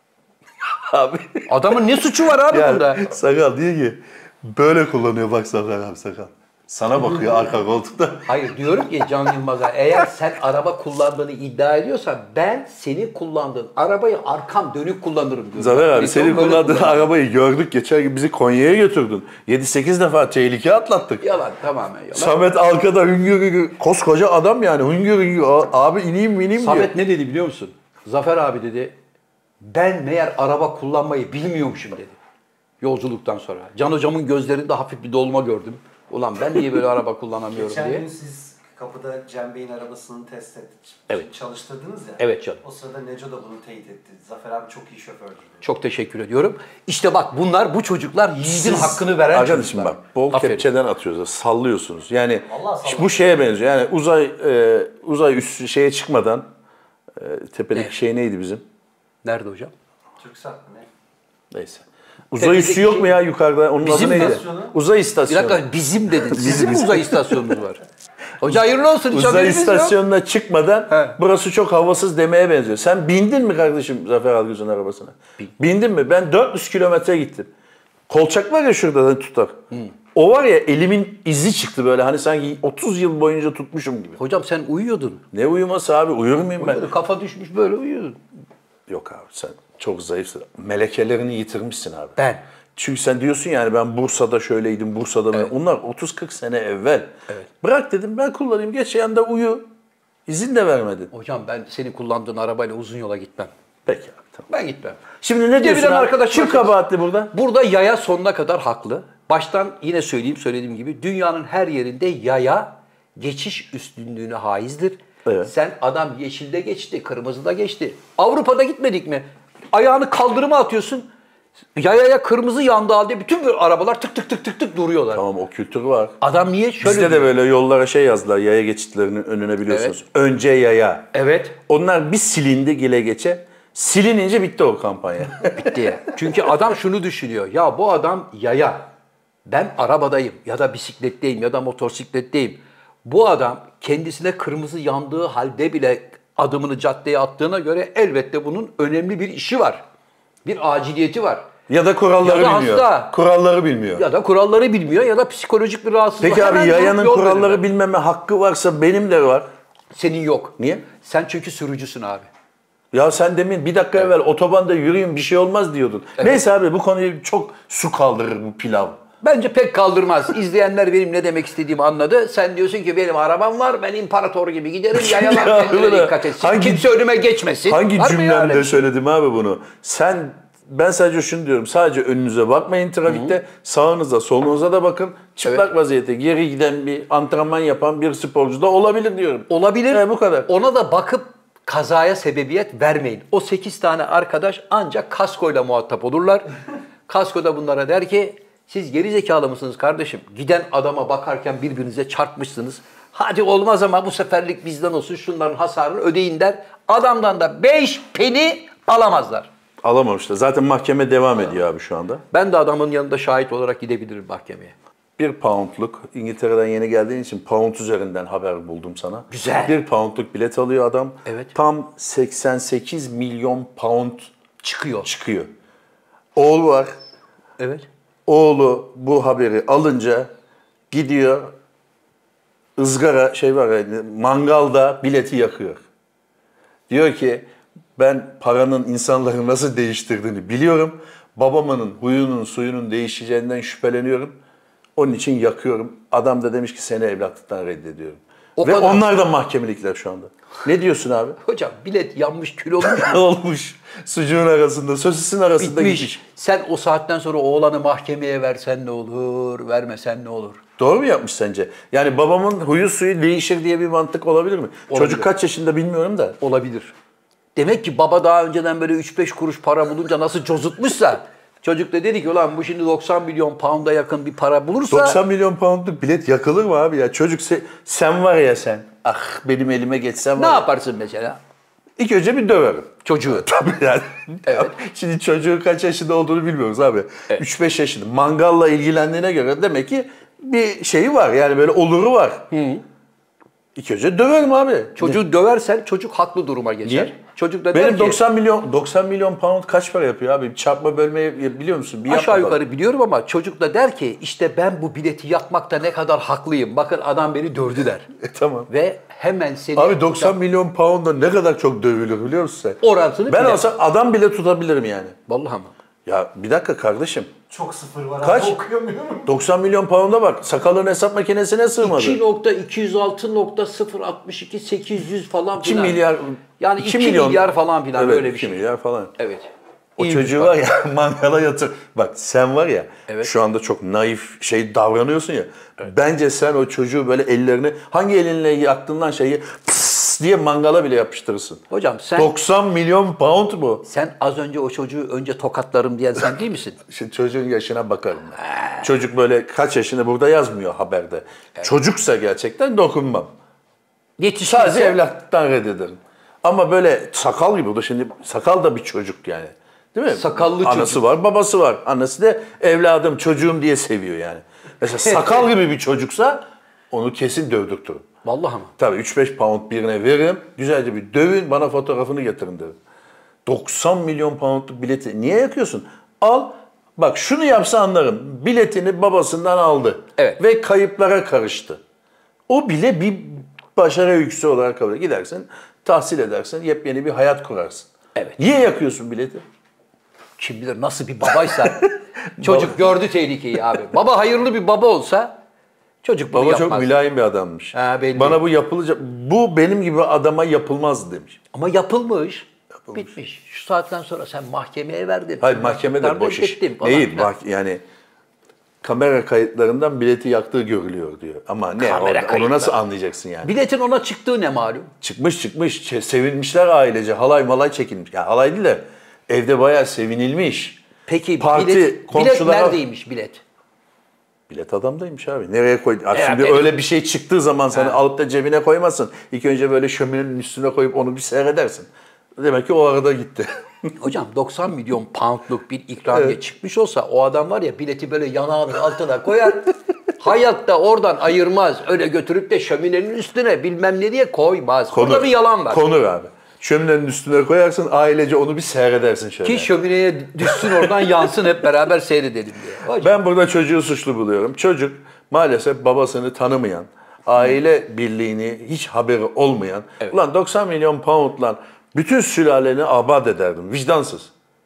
Abi. Adamın ne suçu var abi bunda? Sakal diyor ki böyle kullanıyor bak Zafer abi sakal. Sana bakıyor arka koltukta. Hayır diyorum ki Can Yılmaz'a eğer sen araba kullandığını iddia ediyorsan ben senin kullandığın arabayı arkam dönük kullanırım diyorum. Zafer abi Biz senin böyle kullandığın kullanırım. arabayı gördük. Geçen gün bizi Konya'ya götürdün. 7-8 defa tehlike atlattık. Yalan tamamen yalan. Samet arkada hüngür hüngür. Koskoca adam yani hüngür hüngür. Abi ineyim diyor. Samet ne dedi biliyor musun? Zafer abi dedi ben meğer araba kullanmayı bilmiyormuşum dedi. Yolculuktan sonra. Can hocamın gözlerinde hafif bir dolma gördüm. Ulan ben niye böyle araba kullanamıyorum Geçen diye. gün siz kapıda Cem Bey'in arabasını test ettik. Evet. Çalıştırdınız ya. Evet canım. O sırada Neco da bunu teyit etti. Zafer abi çok iyi şofördür dedi. Çok teşekkür ediyorum. İşte bak bu çocuklar yiğidin hakkını veren Arkadaşım çocuklar. bak bol Aferin. kepçeden atıyoruz. Sallıyorsunuz. Yani Vallahi sallıyor. bu şeye benziyor. Yani uzay üstü şeye çıkmadan tepedeki şey neydi bizim? Nerede hocam? Türksat mı ne? Neyse. Uzay üssü yok mu ya yukarıda? Onun Bizim adı neydi? istasyonu. Uzay Bir istasyonu. dakika bizim dedin. Sizin mi uzay istasyonunuz var? Hoca hayırlı olsun. hiç Uzay haberimiz yok. istasyonuna çıkmadan burası çok havasız demeye benziyor. Sen bindin mi kardeşim Zafer Algöz'ün arabasına? Bindin mi? Ben 400 kilometre gittim. Kolçak var ya şurada tutar. O var ya elimin izi çıktı böyle hani sanki 30 yıl boyunca tutmuşum gibi. Hocam sen uyuyordun. Ne uyuması abi? Uyur muyum ben? Böyle kafa düşmüş böyle uyuyordun. Yok abi sen çok zayıfsın. Melekelerini yitirmişsin abi. Ben. Çünkü sen diyorsun yani ben Bursa'da şöyleydim, Bursa'da ben. Onlar 30-40 sene evvel. Evet. Bırak dedim ben kullanayım. Geç yanında uyu. İzin de vermedin. Hocam ben senin kullandığın arabayla uzun yola gitmem. Peki abi tamam. Ben gitmem. Şimdi ne diyorsun bilen abi? arkadaşım Kim kabahatli burada? Burada yaya sonuna kadar haklı. Baştan yine söylediğim gibi dünyanın her yerinde yaya geçiş üstünlüğüne haizdir. Evet. Sen adam yeşilde geçti, kırmızıda geçti. Avrupa'da gitmedik mi? Ayağını kaldırıma atıyorsun. Yayaya kırmızı yandı halde bütün arabalar tık tık tık tık tık duruyorlar. Tamam o kültür var. Adam niye şöyle Bizde de diyor. böyle yollara şey yazdılar yaya geçitlerinin önüne biliyorsunuz. Önce yaya. Evet. Onlar bir silindi gele geçe. Silinince bitti o kampanya. Diye. Çünkü adam şunu düşünüyor. Ya bu adam yaya. Ben arabadayım ya da bisikletteyim ya da motosikletteyim. Bu adam kendisine kırmızı yandığı halde bile adımını caddeye attığına göre elbette bunun önemli bir işi var. Bir aciliyeti var. Ya da kuralları Ya da bilmiyor. hasta. Kuralları bilmiyor. Ya da kuralları bilmiyor ya da psikolojik bir rahatsızlık. Peki abi Hemen yayanın yol kuralları verirler. bilmeme hakkı varsa benim de var. Senin yok. Niye? Sen çünkü sürücüsün abi. Ya sen demin bir dakika evvel otobanda yürüyün bir şey olmaz diyordun. Neyse abi bu konuyu çok su kaldırır bu pilav. Bence pek kaldırmaz. İzleyenler benim ne demek istediğimi anladı. Sen diyorsun ki benim arabam var, ben imparator gibi giderim, yayalar Ya kendine öyle. dikkat etsin. Hangi- Kimse önüme geçmesin. Hangi Var mı ya öyle cümlemde bir şey? söyledim abi bunu? Ben sadece şunu diyorum. Sadece önünüze bakmayın trafikte. Sağınıza solunuza da bakın. Çıplak vaziyette geri giden bir antrenman yapan bir sporcu da olabilir diyorum. Olabilir. Bu kadar. Ona da bakıp kazaya sebebiyet vermeyin. O 8 tane arkadaş ancak kaskoyla muhatap olurlar. Kasko da bunlara der ki siz geri zekalı mısınız kardeşim? Giden adama bakarken birbirinize çarpmışsınız. Hadi olmaz ama bu seferlik bizden olsun şunların hasarını ödeyin der. Adamdan da 5 peni alamazlar. Alamamışlar. Zaten mahkeme devam ediyor abi şu anda. Ben de adamın yanında şahit olarak gidebilirim mahkemeye. 1 poundluk, İngiltere'den yeni geldiğin için pound üzerinden haber buldum sana. Güzel. 1 poundluk bilet alıyor adam. Evet. Tam 88 milyon pound Çıkıyor. çıkıyor. Oğlu var. Evet. Oğlu bu haberi alınca gidiyor ızgara şey var yani mangalda bileti yakıyor. Diyor ki ben paranın insanları nasıl değiştirdiğini biliyorum. Babamın huyunun suyunun değişeceğinden şüpheleniyorum. Onun için yakıyorum. Adam da demiş ki seni evlatlıktan reddediyorum. O Ve kadar. onlar da mahkemelikler şu anda. Ne diyorsun abi? Hocam bilet yanmış kül olmuş. Olmuş. Sucuğun arasında, sosisin arasında Bitmiş. gitmiş. Sen o saatten sonra oğlanı mahkemeye versen ne olur, vermesen ne olur? Doğru mu yapmış sence? Yani babamın huyu suyu değişir diye bir mantık olabilir mi? Olabilir. Çocuk kaç yaşında bilmiyorum da. Olabilir. Demek ki baba daha önceden böyle 3-5 kuruş para bulunca nasıl cozutmuşsa çocuk da dedi ki ulan bu şimdi 90 milyon pound'a yakın bir para bulursa 90 milyon poundluk bilet yakılır mı abi ya? Çocuk sen var ya sen. Ah benim elime geçsen var ne ya. yaparsın mesela? İlk önce bir döverim. Çocuğu. Tabii yani. Evet. Şimdi çocuğun kaç yaşında olduğunu bilmiyoruz abi. Evet. 3-5 yaşında. Mangalla ilgilendiğine göre demek ki bir şeyi var. Yani böyle oluru var. İlk önce döverim abi. Çocuğu döversen çocuk haklı duruma geçer. Niye? Çocuk da Benim der ki, 90 milyon pound kaç para yapıyor abi? Çarpma bölmeyi biliyor musun? Bir yap aşağı bakalım. yukarı biliyorum ama çocuk da der ki işte ben bu bileti yakmakta ne kadar haklıyım. Bakın adam beni dövdü der. Tamam. Ve hemen seni... Abi 90 milyon pound'da ne kadar çok dövülür biliyor musun sen? Orantını Ben bilemem. olsam adam bile tutabilirim yani. Vallahi ama. Ya bir dakika kardeşim. Çok sıfır var Kaç? abi, okuyamıyorum. 90 milyon pound'a bak. Sakalın hesap makinesine sığmadı. 2.206.062.800 falan 2 filan. milyar. Yani 2 milyar falan filan Evet, böyle bir 2 şey. milyar falan. Evet. O İyi çocuğu bir var ya mangala yatır. Bak sen var ya Evet. şu anda çok naif davranıyorsun ya. Bence sen o çocuğu böyle ellerini hangi elinle yaktığından şeyi pıs diye mangala bile yapıştırırsın. Hocam sen 90 milyon pound bu. sen az önce o çocuğu önce tokatlarım diyen sen değil misin? Şimdi çocuğun yaşına bakarım ben. Çocuk böyle kaç yaşında burada yazmıyor haberde. Çocuksa gerçekten dokunmam. Sadece Yetişkinse evlatlıktan reddederim. Ama böyle sakal gibi oldu. Şimdi sakal da bir çocuk yani. Değil mi? Sakallı Anası çocuk. var, babası var. Annesi de evladım, çocuğum diye seviyor yani. Mesela sakal gibi bir çocuksa onu kesin dövdürtürüm. vallahi ama. Tabii 3-5 pound birine veririm. Güzelce bir dövün, bana fotoğrafını getirin derim. 90 milyon poundluk bileti niye yakıyorsun? Al, bak şunu yapsa anlarım. Biletini babasından aldı. Evet. Ve kayıplara karıştı. O bile bir başarı öyküsü olarak kabul eder. Gidersin, tahsil edersin, yepyeni bir hayat kurarsın. Evet. Niye yakıyorsun bileti? Kim bilir nasıl bir babaysa çocuk gördü tehlikeyi abi. Baba hayırlı bir baba olsa çocuk bunu Baba yapmaz. çok mülayim bir adammış. Ha, belli. Bana bu yapılacak, bu benim gibi adama yapılmaz demiş. Ama yapılmış. Bitmiş. Şu saatten sonra sen mahkemeye verdin. Hayır mahkemede boş iş. Reddettim falan Değil filan. bak yani kamera kayıtlarından bileti yaktığı görülüyor diyor. Ama ne Kamera onu kayıtları. nasıl anlayacaksın yani? Biletin ona çıktığı ne malum? Çıkmış sevinmişler ailece halay malay çekilmiş. Ya halay değil de evde bayağı sevinilmiş. Peki Parti, bilet komşulara- neredeymiş bilet? Bilet adamdaymış abi. Nereye koy? Ya şimdi benim- öyle bir şey çıktığı zaman sana alıp da cebine koymazsın. İlk önce böyle şöminenin üstüne koyup onu bir seyredersin. Demek ki o arada gitti. Hocam 90 milyon poundluk bir ikramiye çıkmış olsa o adam var ya bileti böyle yanağının altına koyar. Hayatta oradan ayırmaz. Öyle götürüp de şöminenin üstüne bilmem ne diye koymaz. Burada bir yalan var. Konur abi. Şöminenin üstüne koyarsın ailece onu bir seyredersin şöyle. Ki şömineye düşsün oradan yansın hep beraber seyredelim diye. Hocam, Ben burada çocuğu suçlu buluyorum. Çocuk maalesef babasını tanımayan, aile birliğini hiç haberi olmayan. Evet. Ulan 90 milyon poundla bütün sülaleni abad ederdim. Vicdansız.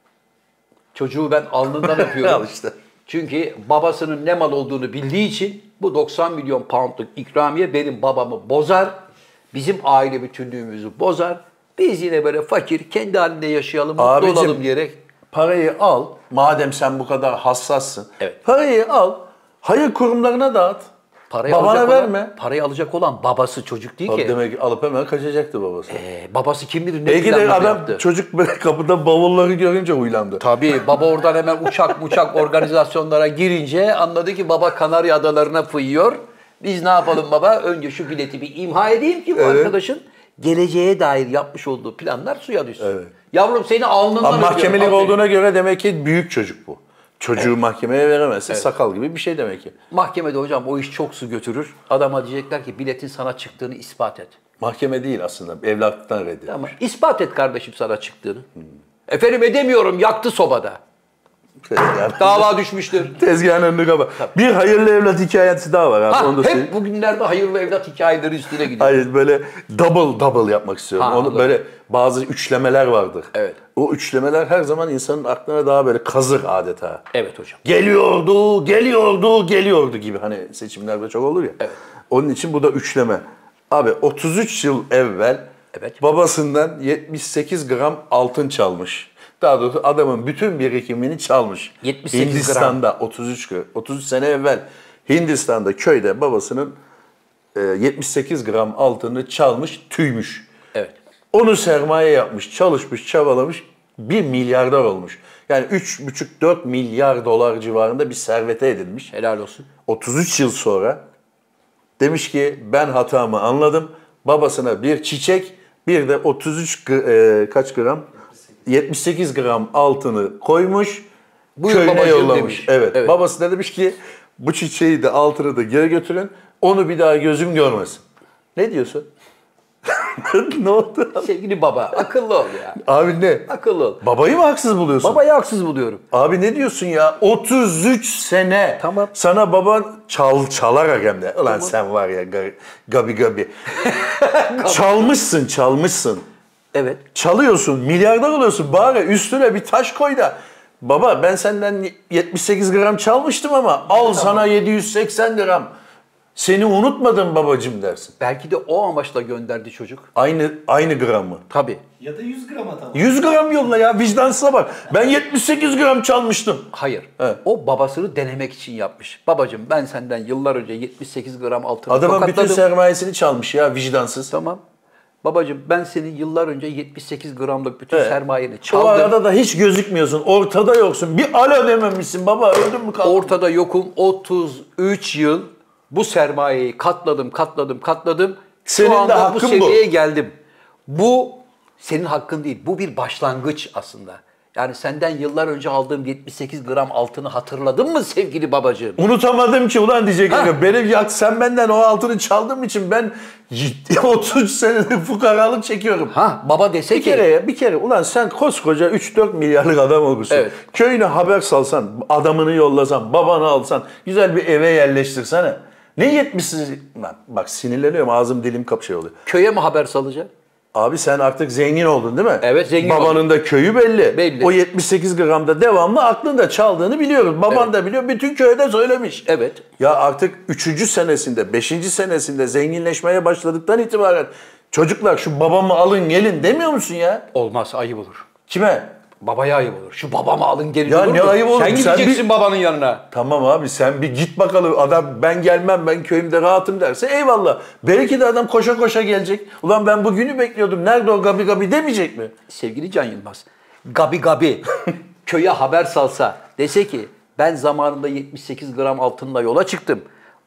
çocuğu ben alnından öpüyorum. Al işte. Çünkü babasının ne mal olduğunu bildiği için bu 90 milyon poundluk ikramiye benim babamı bozar. Bizim aile bütünlüğümüzü bozar. Biz yine böyle fakir, kendi halinde yaşayalım, mutlu Abicim, olalım diyerek. Parayı al. Madem sen bu kadar hassassın. Evet. Parayı al. Hayır kurumlarına dağıt. Babana alacak verme. Olan, parayı alacak olan babası çocuk değil Abi ki. demek ki alıp hemen kaçacaktı babası. Babası kim bilir ne Belki de planlar adam yaptı. çocuk böyle kapıda bavulları görünce huylandı. Tabii baba oradan hemen uçak organizasyonlara girince anladı ki baba Kanarya Adalarına fıyıyor. Biz ne yapalım baba? Önce şu bileti bir imha edeyim ki bu arkadaşın geleceğe dair yapmış olduğu planlar suya düşsün. Evet. Yavrum seni alnından Ama öpüyorum. mahkemelik Aferin. olduğuna göre demek ki büyük çocuk bu. Çocuğu mahkemeye veremezsin. Sakal gibi bir şey demek ki. Mahkemede hocam o iş çok su götürür. Adama diyecekler ki biletin sana çıktığını ispat et. Mahkeme değil aslında. Evlatlıktan reddedilmiş. Ama ispat et kardeşim sana çıktığını. Efendim edemiyorum yaktı sobada. Dava düşmüştür. Tezgahın önünü kapa. Bir hayırlı evlat hikayesi daha var abi. Onu da söyleyeyim. Hep bugünlerde hayırlı evlat hikayeleri üstüne gidiyor. Hayır böyle double yapmak istiyorum. Onu anladım. böyle bazı üçlemeler vardır. Evet. O üçlemeler her zaman insanın aklına daha böyle kazır adeta. Evet hocam. Geliyordu gibi hani seçimlerde çok olur ya. Evet. Onun için bu da üçleme. Abi 33 yıl evvel Evet. babasından 78 gram altın çalmış. Daha doğrusu adamın bütün birikimini çalmış. 78 gram. Hindistan'da 33 sene evvel Hindistan'da köyde babasının 78 gram altını çalmış, tüymüş. Evet. Onu sermaye yapmış, çalışmış, çabalamış, 1 milyarder olmuş. Yani 3,5-4 milyar dolar civarında bir servete edinmiş. Helal olsun. 33 yıl sonra demiş ki ben hatamı anladım. Babasına bir çiçek, Bir de 33 kaç gram? 78 gram altını koymuş. Buyur Köyüne babacığım yollamış. demiş. Evet. Evet. Babası da demiş ki bu çiçeği de altını da geri götürün. Onu bir daha gözüm görmesin. Ne diyorsun? Ne oldu? Sevgili baba, akıllı ol ya. Abi ne? Akıllı ol. Babayı mı haksız buluyorsun? Babayı haksız buluyorum. Abi ne diyorsun ya? 33 sene. Tamam. Sana baban çalarak hem de. Ulan sen var ya gabi. Çalmışsın. Evet. Çalıyorsun, milyarder oluyorsun. Bari üstüne bir taş koy da. Baba ben senden 78 gram çalmıştım ama al sana 780 gram. Seni unutmadım babacım dersin. Belki de o amaçla gönderdi çocuk. Aynı gramı. Tabii. Ya da 100 gram atalım. 100 gram yolla ya vicdansıza bak. Ben 78 gram çalmıştım. Hayır. Evet. O babasını denemek için yapmış. Babacığım ben senden yıllar önce 78 gram altını Adamın bütün tokatladım. sermayesini çalmış ya vicdansız. Tamam. Babacığım ben senin yıllar önce 78 gramlık bütün Evet. sermayeni O çaldım. arada da hiç gözükmüyorsun. Ortada yoksun. Bir alo dememişsin baba. Öldün mü kaldın? Ortada yokum 33 yıl bu sermayeyi katladım. Senin Şu de anda hakkın bu bu. seviyeye geldim. Bu senin hakkın değil. Bu bir başlangıç aslında. Yani senden yıllar önce aldığım 78 gram altını hatırladın mı sevgili babacığım? Unutamadım ki ulan diyecek. Ha. Benim sen benden o altını çaldığım için ben 30 senedir fukaralık çekiyorum. Baba dese ki Bir kere ulan sen koskoca 3-4 milyarlık adam olmuşsun. Evet. Köyüne haber salsan, adamını yollasan, babanı alsan, güzel bir eve yerleştirsene. Ne 70'siz? Bak sinirleniyorum, ağzım dilim kapşay oluyor. köye mi haber salacak? Abi sen artık zengin oldun değil mi? Evet, zengin Babanın oldum. da köyü belli. Belli. O 78 gramda devamlı aklında çaldığını biliyoruz. Baban da biliyor, bütün köyde söylemiş. Evet. Ya artık 3. senesinde, 5. senesinde zenginleşmeye başladıktan itibaren çocuklar şu babamı alın gelin demiyor musun ya? Olmaz ayıp olur. Kime? Babaya ayıp olur. Şu babamı alın gelin Ya olur ne mu? ayıp olur? Sen Sen gideceksin babanın yanına. Tamam abi sen bir git bakalım. Adam ben gelmem, ben köyümde rahatım derse eyvallah. Belki de adam koşa koşa gelecek. Ulan ben bugünü bekliyordum. Nerede o gabi demeyecek mi? Sevgili Can Yılmaz, Gabi köye haber salsa dese ki ben zamanında 78 gram altınla yola çıktım.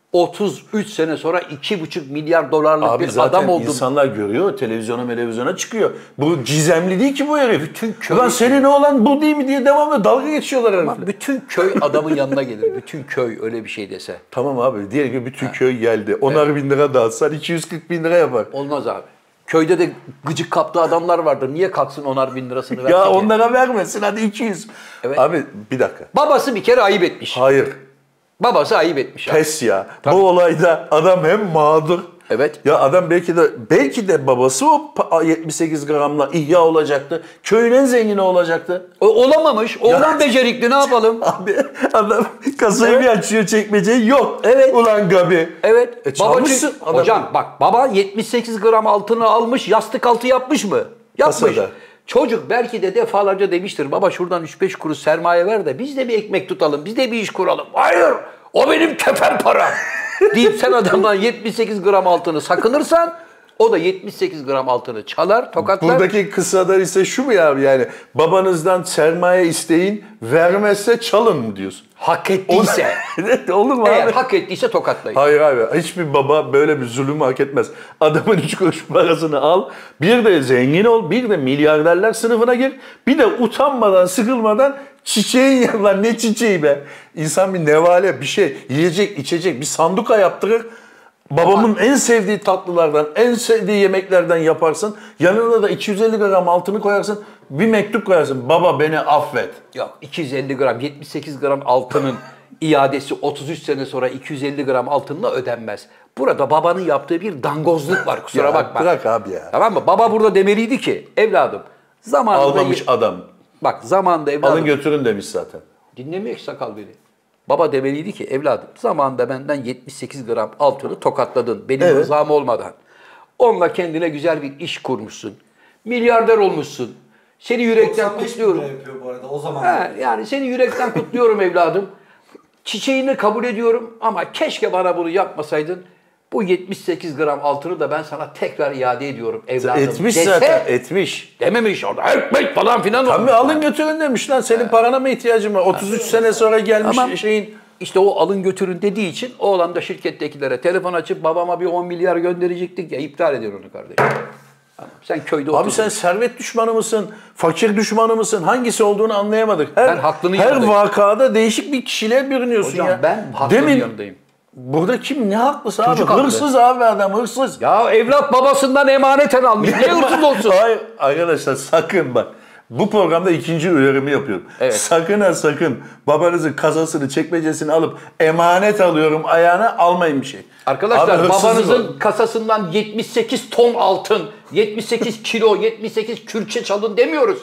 33 sene sonra 2,5 milyar dolarlık Abi bir zaten adam oldum. insanlar görüyor, televizyona çıkıyor. Bu gizemli değil ki bu herif. Bütün köy- Ulan senin oğlan bu değil mi diye devamlı dalga geçiyorlar herifle. Bütün köy adamın yanına gelir. Bütün köy öyle bir şey dese. Tamam abi diyelim ki bütün köy geldi. 10'ar bin lira dağıtsan 240 bin lira yapar. Olmaz abi. Köyde de gıcık kaptığı adamlar vardır. Niye kalksın 10'ar bin lirasını versin Ya ki? onlara vermesin hadi 200. Evet. Abi bir dakika. Babası bir kere ayıp etmiş. Hayır. Babası ayıp etmiş. Abi. Pes ya. Bu olayda adam hem mağdur. Evet. Ya adam belki de babası o 78 gramla ihya olacaktı. Köyün en zengini olacaktı. O olamamış. Oğlan becerikli ne yapalım? Abi adam kasayı bir açıyor çekmeceyi yok. Evet. Ulan Gabi. Evet. Çalmışsın. Babacık, hocam bak baba 78 gram altını almış yastık altı yapmış mı? Yapmış. Kasada. Çocuk belki de defalarca demiştir. Baba şuradan 3-5 kuruş sermaye ver de biz de bir ekmek tutalım. Biz de bir iş kuralım. Hayır. O benim kefen param. deyip sen adamdan 78 gram altını sakınırsan o da 78 gram altını çalar, tokatlar. Buradaki kıssadan ise şu mu ya abi yani babanızdan sermaye isteyin vermezse çalın mı diyorsun? Hak ettiyse. Olur mu Eğer abi? hak ettiyse tokatlayın. Hayır abi hiçbir baba böyle bir zulümü hak etmez. Adamın 3 kuruş parasını al, bir de zengin ol, bir de milyarderler sınıfına gir, bir de utanmadan sıkılmadan çiçeğin yanına ne çiçeği be. İnsan bir nevale bir şey yiyecek içecek bir sanduka yaptırır. Babamın en sevdiği tatlılardan, en sevdiği yemeklerden yaparsın. Yanına da 250 gram altını koyarsın. Bir mektup koyarsın. Baba beni affet. Yok 250 gram, 78 gram altının iadesi 33 sene sonra 250 gram altınla ödenmez. Burada babanın yaptığı bir dangozluk var kusura Ya bakma. bırak abi ya. Tamam mı? Baba burada demeliydi ki evladım zamanında... Almamış adam. Bak zamanında evladım... Alın götürün demiş zaten. Dinlemiyor ki sakal beni. Baba demeliydi ki evladım zamanında benden 78 gram altını tokatladın benim Evet. rızam olmadan. Onunla kendine güzel bir iş kurmuşsun. Milyarder olmuşsun. Seni yürekten 95 bin kutluyorum. lira yapıyor bu arada o zaman. Yani seni yürekten kutluyorum evladım. Çiçeğini kabul ediyorum ama keşke bana bunu yapmasaydın. Bu 78 gram altını da ben sana tekrar iade ediyorum evladım. Etmiş dese, zaten etmiş. dememiş orada. Ekmek falan filan Tabii olmuş. alın götürün demiş lan senin parana mı ihtiyacın var? 33 sene sonra gelmiş Tamam. şeyin. İşte o alın götürün dediği için oğlan da şirkettekilere telefon açıp babama bir 10 milyar gönderecektik ya iptal ediyor onu kardeşim. Sen köyde Abi oturdun. sen servet düşmanı mısın? Fakir düşmanı mısın? Hangisi olduğunu anlayamadık. Ben haklının her yanındayım. vakada değişik bir kişiliğe bürünüyorsun Hocam ya. ben haklının yanındayım. Burada kim ne haklısı Çocuk abi? haklı. Hırsız abi adam hırsız. Ya evlat babasından emaneten almış. Niye hırsız olsun? Hayır arkadaşlar sakın bak. Bu programda ikinci uyarımı yapıyorum. Evet. Sakın ha sakın babanızın kasasını çekmecesini alıp emanet alıyorum ayağına almayın bir şey. Arkadaşlar Abi hırsızlık babanızın o. kasasından 78 ton altın, 78 kilo, 78 külçe çalın demiyoruz.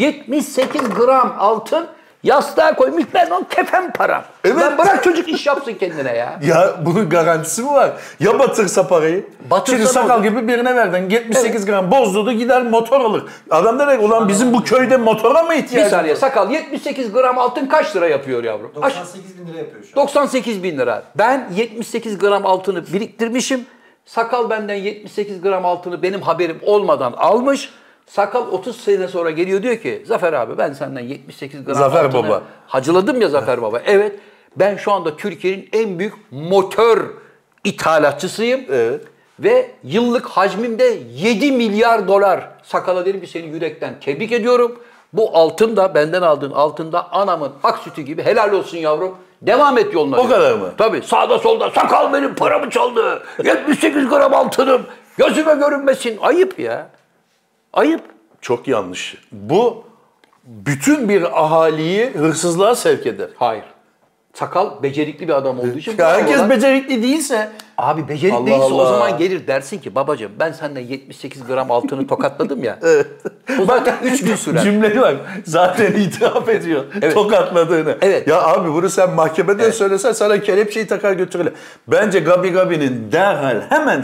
78 gram altın yastığa koymuş, ben o kefen param. Evet. Ben bırak çocuk iş yapsın kendine ya. Ya bunun garantisi mi var? Ya batırsa parayı? Batırsa Şimdi ne sakal olur? gibi birine verdin. 78 gram bozdurdu gider motor alır. Adam der ki ulan bizim bu köyde motora mı Bir ihtiyacımız saniye var? sakal 78 gram altın kaç lira yapıyor yavrum? 98 bin lira yapıyor şu an. 98 bin lira. Ben 78 gram altını biriktirmişim. Sakal benden 78 gram altını benim haberim olmadan almış. Sakal 30 sene sonra geliyor diyor ki Zafer abi ben senden 78 gram Zafer altını Baba. hacıladım ya Zafer Baba. Evet ben şu anda Türkiye'nin en büyük motor ithalatçısıyım. Evet. Ve yıllık hacmim de 7 milyar dolar. Sakala derim ki seni yürekten tebrik ediyorum. Bu altın da benden aldığın altın da anamın ak sütü gibi helal olsun yavrum. Devam et yoluna. O diyor. kadar mı? Tabii sağda solda sakal benim paramı çaldı. 78 gram altınım. Gözüme görünmesin. Ayıp ya. Ayıp. Çok yanlış. Bu bütün bir ahaliyi hırsızlığa sevk eder. Hayır. Sakal becerikli bir adam olduğu için. Ya herkes olan- becerikli değilse Abi becerikli Allah değilse o Allah. zaman gelir dersin ki babacığım ben senden 78 gram altını tokatladım ya. O zaten 3 gün sürer. cümleli bak zaten itiraf ediyor Evet. tokatladığını. Evet. Ya abi bunu sen mahkemede söylesen sana kelepçeyi takar götürürler. Bence Gabi Gabi'nin derhal hemen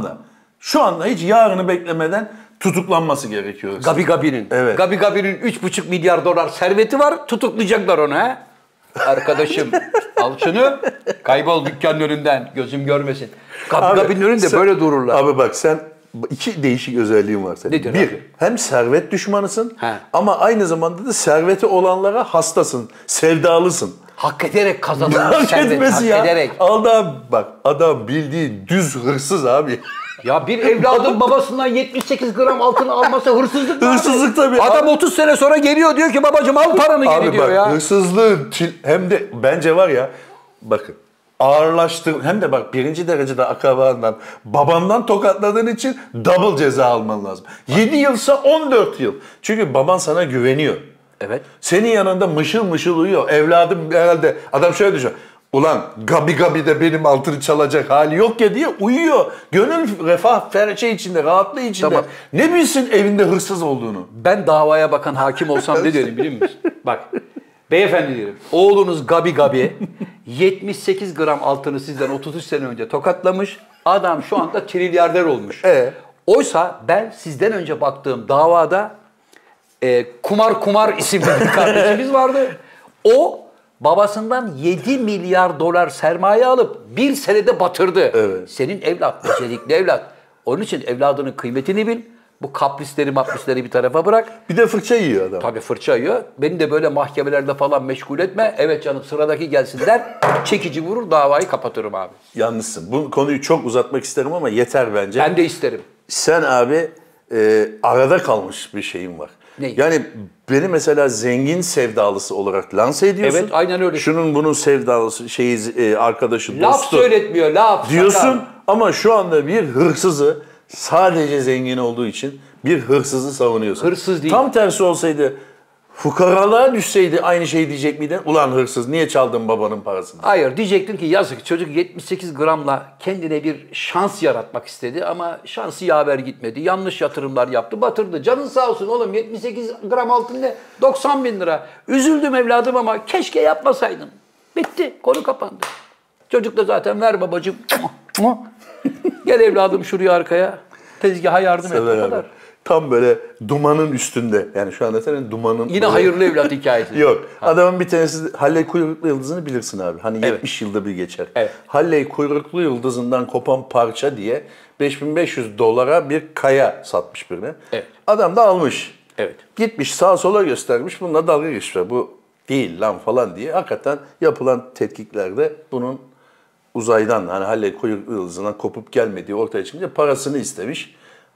şu anda hiç yarını beklemeden tutuklanması gerekiyor. Gabi Gabi'nin. Evet. Gabi Gabi'nin 3,5 milyar dolar serveti var. Tutuklayacaklar onu ha. Arkadaşım al şunu. Kaybol dükkanın önünden. Gözüm görmesin. Gabi Abi, Gabi'nin önünde sen- böyle dururlar. Abi bak sen iki değişik özelliğin var senin. Nedir Bir, abi? hem servet düşmanısın He. ama aynı zamanda da serveti olanlara hastasın, sevdalısın. Hak ederek kazanılmış Hak servet. etmesi Hak ya. ederek. Adam bak adam bildiğin düz hırsız abi. Ya bir evladın babasından 78 gram altın alması hırsızlık mı abi? Hırsızlık tabii. Adam 30 sene sonra geliyor diyor ki babacığım al paranı geri Abi diyor bak ya. hırsızlığın hem de bence var ya bakın ağırlaştır hem de bak birinci derecede akrabandan babandan tokatladığın için double ceza alman lazım. 7 yılsa 14 yıl. Çünkü baban sana güveniyor. Evet. Senin yanında mışıl mışıl uyuyor. Evladım herhalde adam şöyle düşünüyor. Ulan Gabi Gabi de benim altını çalacak hali yok ya diye uyuyor. Gönül refah, ferçe içinde, rahatlığı içinde. Tamam. Ne bilsin evinde hırsız olduğunu. Ben davaya bakan hakim olsam ne derim biliyor musun? Bak beyefendi derim. Oğlunuz Gabi Gabi 78 gram altını sizden 33 sene önce tokatlamış. Adam şu anda trilyarder olmuş. Oysa ben sizden önce baktığım davada Kumar isimli bir kardeşimiz vardı. O babasından 7 milyar dolar sermaye alıp bir senede batırdı. Evet. Senin evlat, becerikli evlat. Onun için evladının kıymetini bil. Bu kaprisleri bir tarafa bırak. Bir de fırça yiyor adam. Tabii fırça yiyor. Beni de böyle mahkemelerde falan meşgul etme. Evet canım sıradaki gelsin der. Çekici vurur davayı kapatırım abi. Yanlışsın. Bu konuyu çok uzatmak isterim ama yeter bence. Ben de isterim. Sen abi arada kalmış bir şeyin var. Ne? Yani beni mesela zengin sevdalısı olarak lanse ediyorsun. Evet, aynen öyle. Şunun bunun sevdalısı, arkadaşı, Laf dostu söyletmiyor laf. diyorsun sakal. ama şu anda bir hırsızı sadece zengin olduğu için bir hırsızı savunuyorsun. Hırsız değil. Tam tersi olsaydı fukaralığa düşseydi aynı şeyi diyecek miydin? Ulan hırsız niye çaldın babanın parasını? Hayır diyecektin ki yazık çocuk 78 gramla kendine bir şans yaratmak istedi ama şansı yaver gitmedi. Yanlış yatırımlar yaptı batırdı. Canın sağ olsun oğlum 78 gram altın ne? 90 bin lira. Üzüldüm evladım ama keşke yapmasaydın. Bitti konu kapandı. Çocuk da zaten ver babacığım. Gel evladım şuraya arkaya. Tezgaha yardım et. O Sever abi. kadar. Tam böyle dumanın üstünde. Yani şu anda senin dumanın... Yine hayırlı evlat hikayesi. Yok. Adamın bir tanesi Halley Kuyruklu Yıldızı'nı bilirsin abi. Hani Evet. 70 yılda bir geçer. Evet. Halley Kuyruklu Yıldızı'ndan kopan parça diye 5500 dolara bir kaya satmış birine. Evet. Adam da almış. Evet. Gitmiş sağa sola göstermiş. Bununla dalga geçmişler. Bu değil lan falan diye. Hakikaten yapılan tetkiklerde bunun uzaydan hani Halley Kuyruklu Yıldızı'ndan kopup gelmediği ortaya çıkınca parasını istemiş.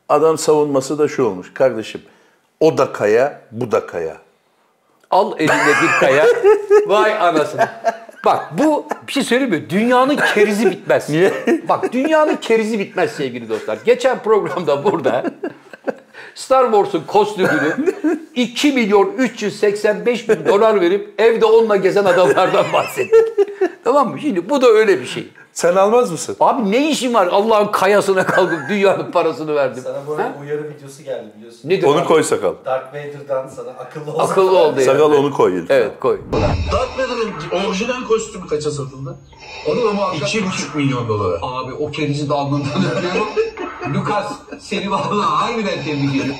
Adam savunması da şu olmuş. Kardeşim o da kaya, bu da kaya. Al eline bir kaya. Vay anasını. Bak bu bir şey söyleyeyim mi? Dünyanın kerizi bitmez. Niye? Bak dünyanın kerizi bitmez sevgili dostlar. Geçen programda burada Star Wars'un kostümünü 2 milyon 385 bin dolar verip evde onunla gezen adamlardan bahsettik. Tamam mı? Şimdi bu da öyle bir şey. Sen almaz mısın? Abi ne işin var Allah'ın kayasına kalkıp dünyanın parasını verdim. Sana bu arada uyarı videosu geldi biliyorsun. Nedir Onu abi? koy sakal. Darth Vader'dan sana akıllı ol. Akıllı oldu ya. Sakal onu koy lütfen. Evet koy. Darth Vader'ın orijinal kostümü kaça satıldı? Onu da muhakkak 2,5 milyon dolara. Abi o kerizi de alnından öpüyorum. Lucas seni vallahi harbiden tebrik ederim.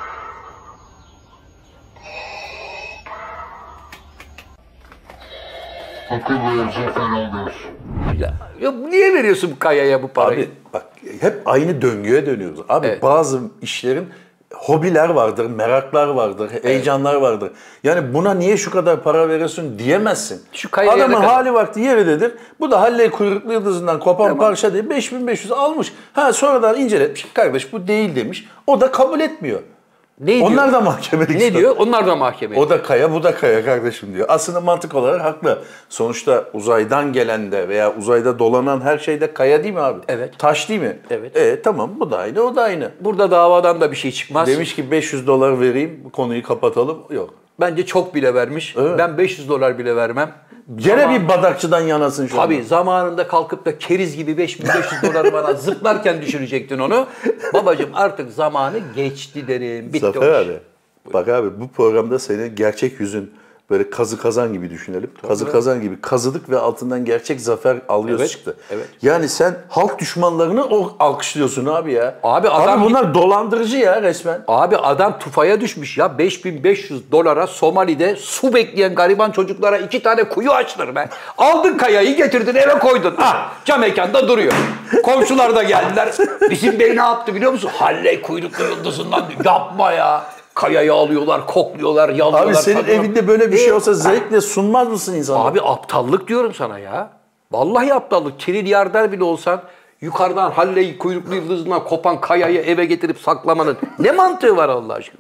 Akıl verirse fena Ya niye veriyorsun bu kayaya bu parayı? Abi bak hep aynı döngüye dönüyoruz. Abi Evet. bazı işlerin hobiler vardır, meraklar vardır, heyecanlar vardır. Yani buna niye şu kadar para veriyorsun diyemezsin. Şu kayaya Adamın ne kadar? hali vakti yeridedir. Bu da Halley kuyruklu yıldızından kopan parça değil 5500 almış. Ha sonradan inceletmiş. Kardeş bu değil demiş. O da kabul etmiyor. Ne diyor? Onlar da mahkemelik. Ne diyor? Onlar da mahkemeye. O da kaya, bu da kaya kardeşim diyor. Aslında mantık olarak haklı. Sonuçta uzaydan gelen de veya uzayda dolanan her şey de kaya değil mi abi? Evet. Taş değil mi? Evet. Tamam bu da aynı, o da aynı. Burada davadan da bir şey çıkmaz. Demiş ki 500 dolar vereyim, bu konuyu kapatalım. Yok. Bence çok bile vermiş. Evet. Ben 500 dolar bile vermem. Gene bir badakçıdan yanasın şu Tabii anda. zamanında kalkıp da keriz gibi 5500 doları bana zıplarken düşürecektin onu. Babacığım artık zamanı geçti derim. Bitti Zafer o iş. abi, bak abi bu programda senin gerçek yüzün böyle kazı kazan gibi düşünelim. Kazı kazan gibi kazıdık ve altından gerçek zafer alıyoruz Evet, çıktı. evet. Yani sen halk düşmanlarını o alkışlıyorsun abi ya. Abi adam- bunlar dolandırıcı ya resmen. Abi adam tufaya düşmüş ya. 5500 dolara Somali'de su bekleyen gariban çocuklara 2 tane kuyu açtır be. Aldın kayayı getirdin eve koydun. Ah cam mekanda duruyor. Komşular da geldiler. Bizim bey ne yaptı biliyor musun? Halley kuyruklu yıldızından yapma ya. Kayayı alıyorlar, kokluyorlar, yalıyorlar. Abi senin tadıyorlar. evinde böyle bir şey olsa zevkle sunmaz mısın insana? Abi aptallık diyorum sana ya. Vallahi aptallık. Trilyarder bile olsan yukarıdan Halley kuyruklu yıldızından kopan kayayı eve getirip saklamanın ne mantığı var Allah aşkına?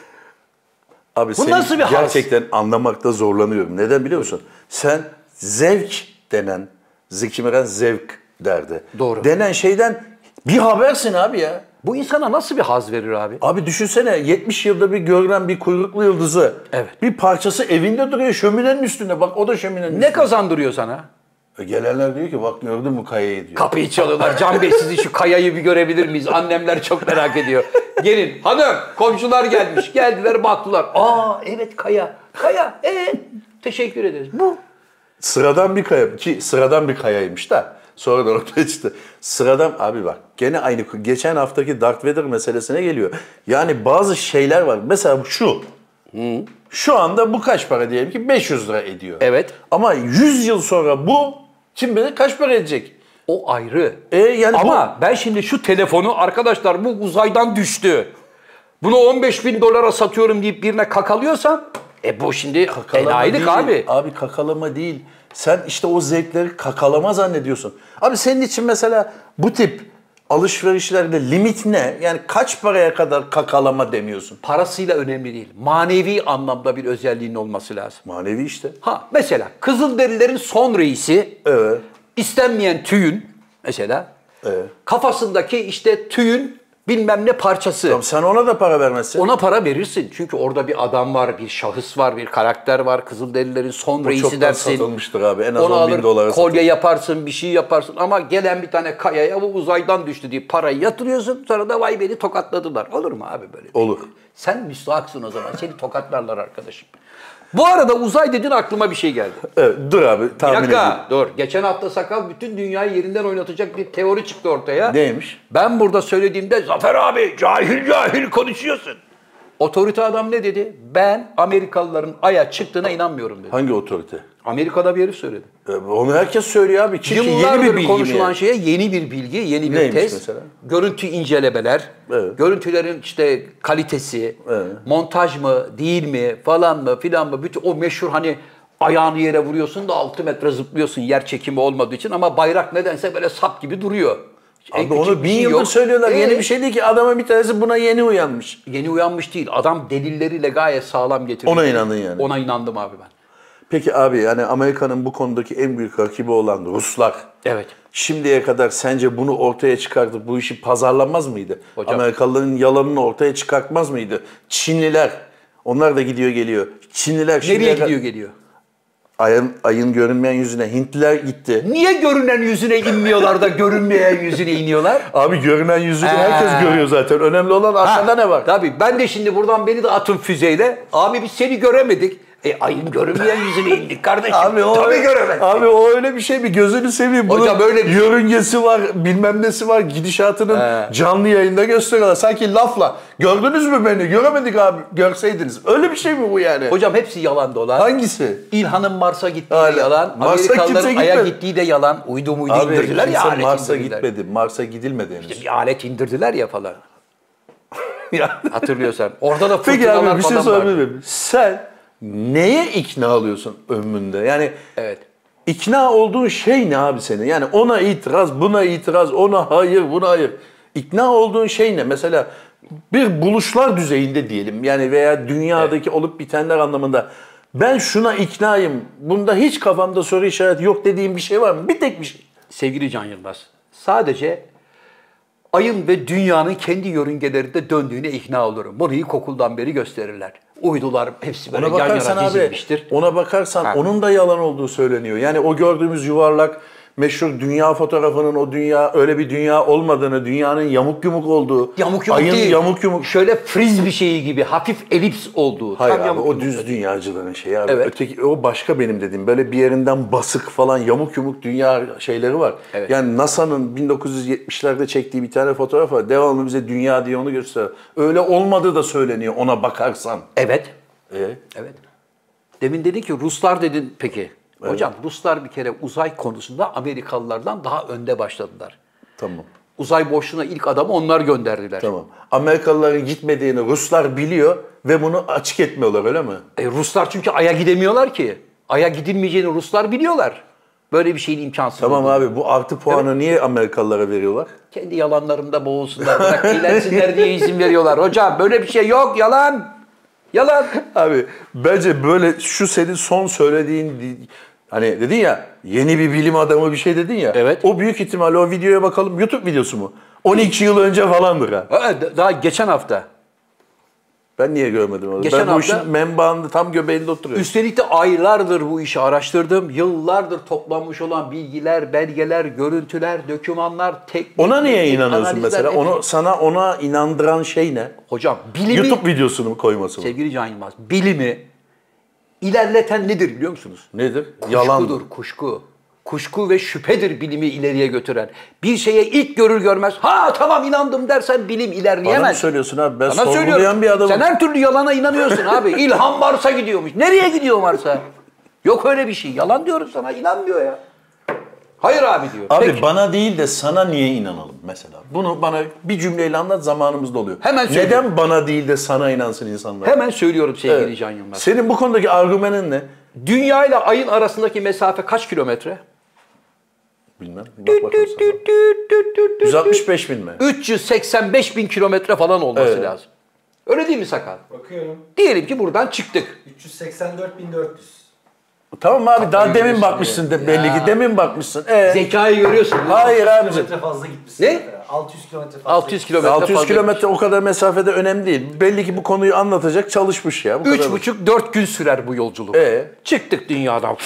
Abi seni nasıl bir haz? gerçekten anlamakta zorlanıyorum. Neden biliyor musun? Sen zevk denen, Zeki Müren zevk derdi. Doğru. Denen şeyden bir habersin abi ya. Bu insana nasıl bir haz verir abi? Abi düşünsene 70 yılda bir görülen bir kuyruklu yıldızı. Evet. Bir parçası evinde duruyor şöminenin üstünde. Bak o da şöminenin Ne üstünde. kazandırıyor sana? Gelenler diyor ki bak gördün mü kayayı diyor. Kapıyı çalıyorlar. Can Bey sizi şu kayayı bir görebilir miyiz? Annemler çok merak ediyor. Gelin hanım komşular gelmiş. Geldiler baktılar. Aa evet kaya. Kaya teşekkür ederiz. Bu. Sıradan bir kaya ki sıradan bir kayaymış da sonradan ortaya çıktı. Sıradan abi bak gene aynı geçen haftaki Darth Vader meselesine geliyor. Yani bazı şeyler var. Mesela şu. Şu anda bu kaç para diyelim ki 500 lira ediyor. Evet. Ama 100 yıl sonra bu kim bilir kaç para edecek? O ayrı. Yani Ama ben şimdi şu telefonu arkadaşlar bu uzaydan düştü. Bunu 15 bin dolara satıyorum deyip birine kakalıyorsan bu şimdi Kakalama enayilik değil. abi. Abi kakalama değil. Sen işte o zevkleri kakalama zannediyorsun. Abi senin için mesela bu tip alışverişlerde limit ne? Yani kaç paraya kadar kakalama demiyorsun? Parasıyla önemli değil. Manevi anlamda bir özelliğinin olması lazım. Manevi işte. Ha mesela Kızılderililerin son reisi Evet. istenmeyen tüyün mesela Evet. kafasındaki işte tüyün bilmem ne parçası. Tamam, sen ona da para vermezsin. Ona para verirsin. Çünkü orada bir adam var, bir şahıs var, bir karakter var. Kızılderililerin son O reisi çoktan dersin. satılmıştır abi. En az Onu 10 bin alır, dolara kolye satılır. yaparsın, bir şey yaparsın. Ama gelen bir tane kayaya bu uzaydan düştü diye parayı yatırıyorsun. Sonra da vay beni tokatladılar. Olur mu abi böyle? Olur. Sen müstahaksın o zaman. Seni tokatlarlar arkadaşım. Bu arada uzay dedin aklıma bir şey geldi. Evet, dur abi Bir tahmin edeyim. dakika dur. Geçen hafta Sakal bütün dünyayı yerinden oynatacak bir teori çıktı ortaya. Neymiş? Ben burada söylediğimde Zafer abi cahil cahil konuşuyorsun. Otorite adam ne dedi? Ben Amerikalıların Ay'a çıktığına inanmıyorum dedi. Hangi otorite? Amerika'da bir herif söyledi. Onu herkes söylüyor abi. Çünkü yeni Yıllardır bir bilgi konuşulan mi? şeye yeni bir bilgi, yeni bir Neymiş tez. mesela? Görüntü incelemeler, Evet. görüntülerin işte kalitesi, Evet. montaj mı, değil mi, falan mı, filan mı. Bütün o meşhur hani ayağını yere vuruyorsun da 6 metre zıplıyorsun yer çekimi olmadığı için ama bayrak nedense böyle sap gibi duruyor. Abi onu 1000 yıldır söylüyorlar. Yeni bir şey değil ki. Adama bir tanesi buna yeni uyanmış. Yeni uyanmış değil. Adam delilleriyle gayet sağlam getirdi. Ona inandın yani. Ona inandım abi ben. Peki abi yani Amerika'nın bu konudaki en büyük rakibi olan Ruslar. Evet. Şimdiye kadar sence bunu ortaya çıkartıp bu işi pazarlamaz mıydı? Hocam. Amerikalıların yalanını ortaya çıkartmaz mıydı? Çinliler. Onlar da gidiyor geliyor. Çinliler Nereye gidiyor geliyor? Ayın görünmeyen yüzüne. Hintliler gitti. Niye görünen yüzüne inmiyorlar da görünmeyen yüzüne iniyorlar? Abi görünen yüzünü herkes görüyor zaten. Önemli olan aşağıda ne var? Tabii ben de şimdi buradan beni de atın füzeyle. Abi biz seni göremedik. Ayın görünmeyen yüzüne indik kardeşim. Tabii göremedik. Abi o öyle bir şey mi? Gözünü seveyim. Bunun Hocam öyle bir şey. yörüngesi var, bilmem nesi var. Gidişatının canlı yayında gösteriyorlar. Sanki lafla. Gördünüz mü beni? Göremedik abi. Görseydiniz. Öyle bir şey mi bu yani? Hocam hepsi yalan dolan. Hangisi? İlhan'ın Mars'a gittiği Hala. de yalan. Mars'a kimse Amerikalıların Ay'a gitmedi. gittiği de yalan. Uydu muydu Abi indirdiler ya, kimse alet Mars'a indirdiler. gitmedi. Mars'a gidilmedi henüz. Bir alet indirdiler ya falan. Hatırlıyorsan. Orada da Peki fırtınalar abi bir şey falan sorabilir vardı. miyim? Sen neye ikna alıyorsun ömründe? Yani Evet. ikna olduğun şey ne abi senin? Yani ona itiraz, buna itiraz, ona hayır, buna hayır. İkna olduğun şey ne? Mesela bir buluşlar düzeyinde diyelim. Yani veya dünyadaki olup bitenler anlamında. Ben şuna iknayım. Bunda hiç kafamda soru işareti yok dediğim bir şey var mı? Bir tek bir şey. Sevgili Can Yılmaz, sadece Ay'ın ve dünyanın kendi yörüngelerinde döndüğüne ikna olurum. Bunu ilkokuldan beri gösterirler. Uydular hepsi böyle Ona yan bakarsan yana abi, dizilmiştir. ona bakarsan onun da yalan olduğu söyleniyor. Yani o gördüğümüz yuvarlak meşhur dünya fotoğrafının o dünya öyle bir dünya olmadığını, dünyanın yamuk yumuk olduğu, Yamuk yumuk ayın değil. yamuk yumuk. Şöyle friz bir şeyi gibi, hafif elips olduğu. Hayır tam abi yamuk o yumuk düz değil. dünyacıların şeyi abi. Evet. Öteki o başka benim dediğim. Böyle bir yerinden basık falan yamuk yumuk dünya şeyleri var. Evet. Yani NASA'nın 1970'lerde çektiği bir tane fotoğraf var. Devamlı bize dünya diye onu gösteriyor. Öyle olmadığı da söyleniyor ona bakarsan. Evet. Evet. Evet. Demin dedin ki Ruslar dedin peki. Hocam Ruslar bir kere uzay konusunda Amerikalılardan daha önde başladılar. Tamam. Uzay boşluğuna ilk adamı onlar gönderdiler. Tamam. Amerikalıların gitmediğini Ruslar biliyor ve bunu açık etmiyorlar öyle mi? Ruslar çünkü Ay'a gidemiyorlar ki. Ay'a gidilmeyeceğini Ruslar biliyorlar. Böyle bir şeyin imkansız Tamam olduğunu. abi bu artı puanı niye Amerikalılara veriyorlar? Kendi yalanlarında boğulsunlar, bırak eğlensinler diye izin veriyorlar. Hocam böyle bir şey yok, yalan. Yalan. Abi bence böyle şu senin son söylediğin hani dedin ya yeni bir bilim adamı bir şey dedin ya. Evet. O büyük ihtimalle o videoya bakalım YouTube videosu mu? 12 yıl önce falandır ha. Daha geçen hafta. Ben niye görmedim onu? Geçen Ben bu hafta- işin menbaında tam göbeğinde oturuyorum. Üstelik de aylardır bu işi araştırdım. Yıllardır toplanmış olan bilgiler, belgeler, görüntüler, dokümanlar, teknik... Ona niye inanıyorsun analizler, mesela? efendim. Sana ona inandıran şey ne? Hocam bilimi... YouTube videosunu mu koyması mı? Sevgili Can Yılmaz, bilimi ilerleten nedir biliyor musunuz? Nedir? Yalan. Kuşkudur, kuşku. Kuşku ve şüphedir bilimi ileriye götüren. Bir şeye ilk görür görmez, ha tamam inandım dersen bilim ilerleyemez. Bana mı söylüyorsun abi? Ben Sana sorgulayan söylüyorum. bir adamım. Sen her türlü yalana inanıyorsun abi. İlhan Mars'a gidiyormuş. Nereye gidiyor Mars'a? Yok öyle bir şey. Yalan diyorum sana. İnanmıyor ya. Hayır abi diyor. Abi Peki. bana değil de sana niye inanalım mesela? Bunu bana bir cümleyle anlat zamanımız doluyor. Hemen söylüyorum. Neden bana değil de sana inansın insanlar? Hemen söylüyorum sevgili Evet. Can Yılmaz. Senin bu konudaki argümanın ne? Dünya ile Ay'ın arasındaki mesafe kaç kilometre? Bilmem. Bak bakalım sana. 165 bin mi? 385 bin kilometre falan olması Evet. lazım. Öyle değil mi Sakal? Bakıyorum. Diyelim ki buradan çıktık. 384.400. Tamam abi daha demin bakmışsın de belli ki. Demin bakmışsın. Zekayı görüyorsun. Hayır abicim. Kilometre fazla gitmişsin. Ne? mesela. 600 kilometre fazla 600 kilometre 600 fazla. kilometre o kadar mesafede önemli değil. Belli ki bu konuyu anlatacak çalışmış ya. Bu kadar. 3,5-4 gün sürer bu yolculuk. Çıktık dünyadan.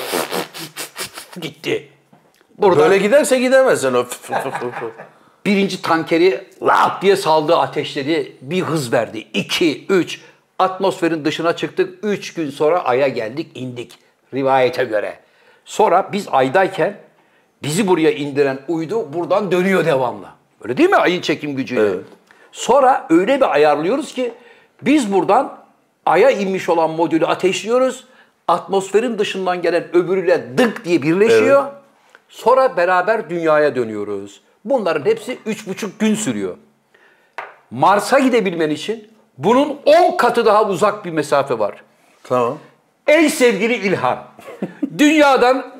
Gitti. Burada Böyle giderse gidemezsin o. birinci tankeri lap diye saldığı ateşleri bir hız verdi. 2, 3. Atmosferin dışına çıktık. 3 gün sonra Ay'a geldik, indik. Rivayete göre. Sonra biz Ay'dayken bizi buraya indiren uydu buradan dönüyor devamlı. Öyle değil mi Ay'ın çekim gücüyle? Evet. Sonra öyle bir ayarlıyoruz ki biz buradan Ay'a inmiş olan modülü ateşliyoruz. Atmosferin dışından gelen öbürüyle dık diye birleşiyor. Evet. Sonra beraber dünyaya dönüyoruz. Bunların hepsi 3,5 gün sürüyor. Mars'a gidebilmen için bunun 10 katı daha uzak bir mesafe var. Tamam. Ey sevgili İlhan, dünyadan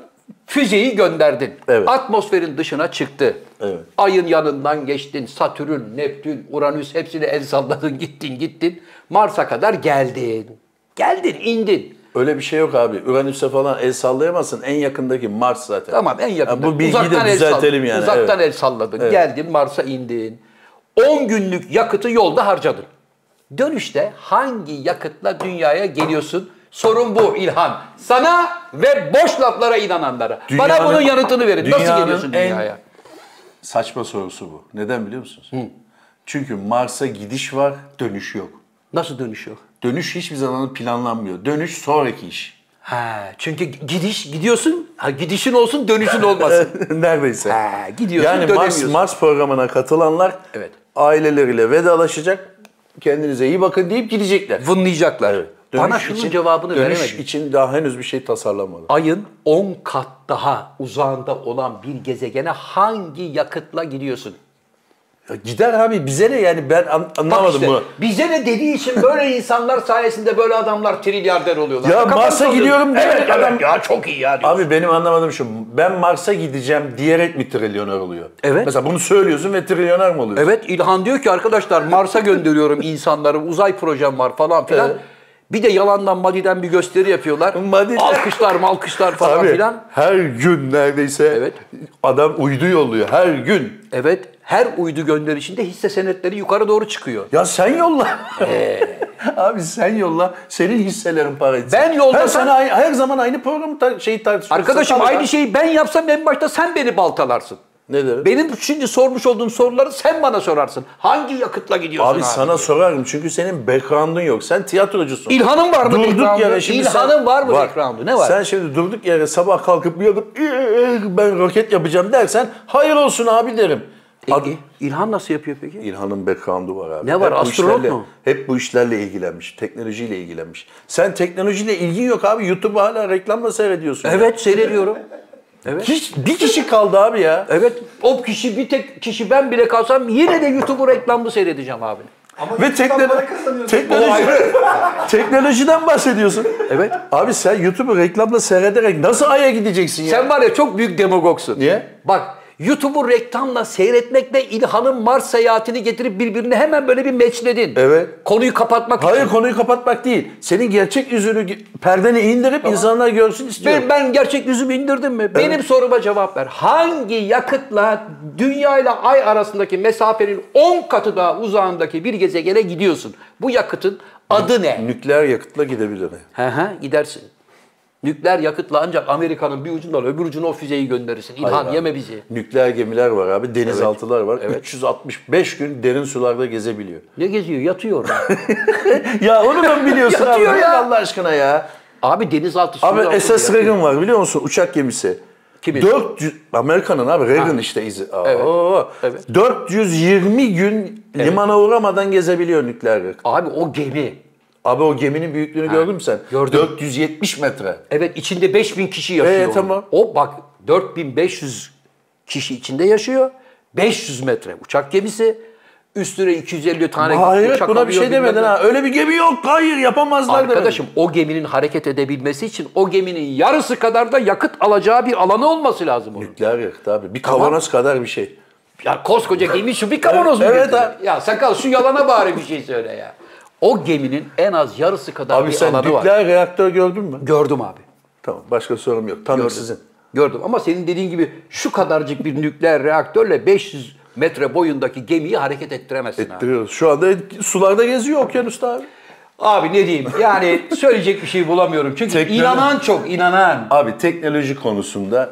Füzeyi gönderdin. Evet. Atmosferin dışına çıktı. Evet. Ayın yanından geçtin. Satürn, Neptün, Uranüs hepsini el salladın. Gittin. Mars'a kadar geldin. Geldin, indin. Öyle bir şey yok abi. Uranüs'e falan el sallayamazsın. En yakındaki Mars zaten. Tamam en yakında. Ya bu bilgiyi de düzeltelim yani. Uzaktan Evet. el salladın. Evet. Geldin Mars'a indin. 10 günlük yakıtı yolda harcadın. Dönüşte hangi yakıtla dünyaya geliyorsun? Sorun bu İlhan. Sana ve boş laflara inananlara. Bana bunun yanıtını verin. Nasıl dünyanın geliyorsun dünyaya? Saçma sorusu bu. Neden biliyor musunuz? Çünkü Mars'a gidiş var, dönüş yok. Nasıl dönüşüyor? Dönüş hiçbir zaman planlanmıyor. Dönüş sonraki iş. Çünkü gidiyorsun, gidişin olsun dönüşün olmasın. Neredeyse. Gidiyorsun Yani dönemiyorsun. Mars programına katılanlar Evet. aileleriyle vedalaşacak. Kendinize iyi bakın deyip gidecekler. Vınlayacaklar. Evet. Bana Dönüş şunun için- cevabını dönüş veremedin. için daha henüz bir şey tasarlamadı. Ayın 10 kat daha uzağında olan bir gezegene hangi yakıtla gidiyorsun? Ya gider abi bize ne yani ben anlamadım Bak işte, bunu. bize ne dediği için böyle insanlar sayesinde böyle adamlar trilyarder oluyorlar. Ya Kafanı Mars'a sallıyor. gidiyorum diye Evet, adam- evet ya çok iyi ya diyor. Abi benim anlamadığım şu. Ben Mars'a gideceğim diyerek mi trilyoner oluyor? Evet. Mesela bunu söylüyorsun ve trilyoner mi oluyorsun? Evet İlhan diyor ki arkadaşlar Mars'a gönderiyorum insanları uzay projem var falan filan. Evet. Bir de yalandan madiden bir gösteri yapıyorlar. Madiden- Alkışlar falan Abi filan. her gün neredeyse Evet. adam uydu yolluyor her gün. Evet her uydu gönderişinde hisse senetleri yukarı doğru çıkıyor. Ya sen yolla. Abi sen yolla. Senin hisselerin para etsin. Ben yollasam- Her, sene her zaman aynı programı tartışıyoruz. Arkadaşım Tabii aynı ya. şeyi ben yapsam en başta sen beni baltalarsın. Ne demek? Benim şimdi sormuş olduğum soruları sen bana sorarsın. Hangi yakıtla gidiyorsun abi? Abi sana sorarım çünkü senin background'un yok. Sen tiyatrocusun. İlhan'ın var mı Durduk background'u? yere şimdi İlhan'ın var mı background'u? Ne var? Sen şimdi durduk yere sabah kalkıp uyanıp ben roket yapacağım dersen hayır olsun abi derim. İlhan nasıl yapıyor peki? İlhan'ın background'u var abi. Ne var, bu astronot işlerle- mu? Hep bu işlerle ilgilenmiş. Teknolojiyle ilgilenmiş. Sen teknolojiyle ilgin yok abi. YouTube'u hala reklamla seyrediyorsun. Evet seyrediyorum. Evet. Hiç bir kişi kaldı abi ya. Evet. O kişi bir tek kişi ben bile kalsam yine de YouTube'u reklamlı seyredeceğim abi. Ama Ve YouTube'dan para kazanıyorsun. teknolojiden bahsediyorsun. Evet. Abi sen YouTube'u reklamla seyrederek nasıl Ay'a gideceksin ya? Sen var ya çok büyük demagogsun. Niye? Bak YouTube'u reklamla seyretmekle İlhan'ın Mars seyahatini getirip birbirine hemen böyle bir meçledin. Evet. Konuyu kapatmak Hayır için. konuyu kapatmak değil. Senin gerçek yüzünü perdeni indirip insanlar görsün istiyorum. Ben gerçek yüzümü indirdim mi? Benim soruma cevap ver. Hangi yakıtla Dünya ile Ay arasındaki mesafenin 10 katı daha uzağındaki bir gezegene gidiyorsun? Bu yakıtın adı ne? Nükleer yakıtla gidebilir. Gidersin. Nükleer yakıtla ancak Amerika'nın bir ucundan öbür ucuna o füzeyi gönderirsin. İlhan Hayır abi. yeme bizi. Nükleer gemiler var abi, denizaltılar var. Evet. 365 gün derin sularda gezebiliyor. Ne geziyor? Yatıyor orada. Ya onu da mı biliyorsun abi? Yatıyor ya. Allah aşkına ya. Abi denizaltı suyu Abi altında SS yatıyor. Reagan var biliyor musun? Uçak gemisi. Kimin? 400 Amerika'nın abi Reagan işte izi. Evet. Oo. Evet. 420 gün limana uğramadan gezebiliyor nükleer yakıt. Abi o gemi. Abi o geminin büyüklüğünü gördün mü sen? Gördüm. 470 metre. Evet içinde 5000 kişi yaşıyor. onun. Tamam. O bak 4500 kişi içinde yaşıyor. 500 metre uçak gemisi. Üstüne 250 tane Hayır uçak buna bir alıyor, şey demedin bilmem ne. ha. Öyle bir gemi yok. Hayır yapamazlar Arkadaşım o geminin hareket edebilmesi için o geminin yarısı kadar da yakıt alacağı bir alanı olması lazım onun. Nükleer yakıt abi. Bir kavanoz kadar bir şey. Ya koskoca gemi şu bir kavanoz mu Evet götürüyor? abi. Ya sakal şu yalana bari bir şey söyle ya. O geminin en az yarısı kadar Abi bir sen alanı var. nükleer reaktör gördün mü? Gördüm abi. Tamam başka sorum yok. Tanrı sizin. Gördüm ama senin dediğin gibi şu kadarcık bir nükleer reaktörle 500 metre boyundaki gemiyi hareket ettiremezsin abi. Ettiriyoruz. Şu anda sularda geziyor okyanusta abi. Abi ne diyeyim yani söyleyecek bir şey bulamıyorum. Çünkü inanan çok inanan. Abi teknoloji konusunda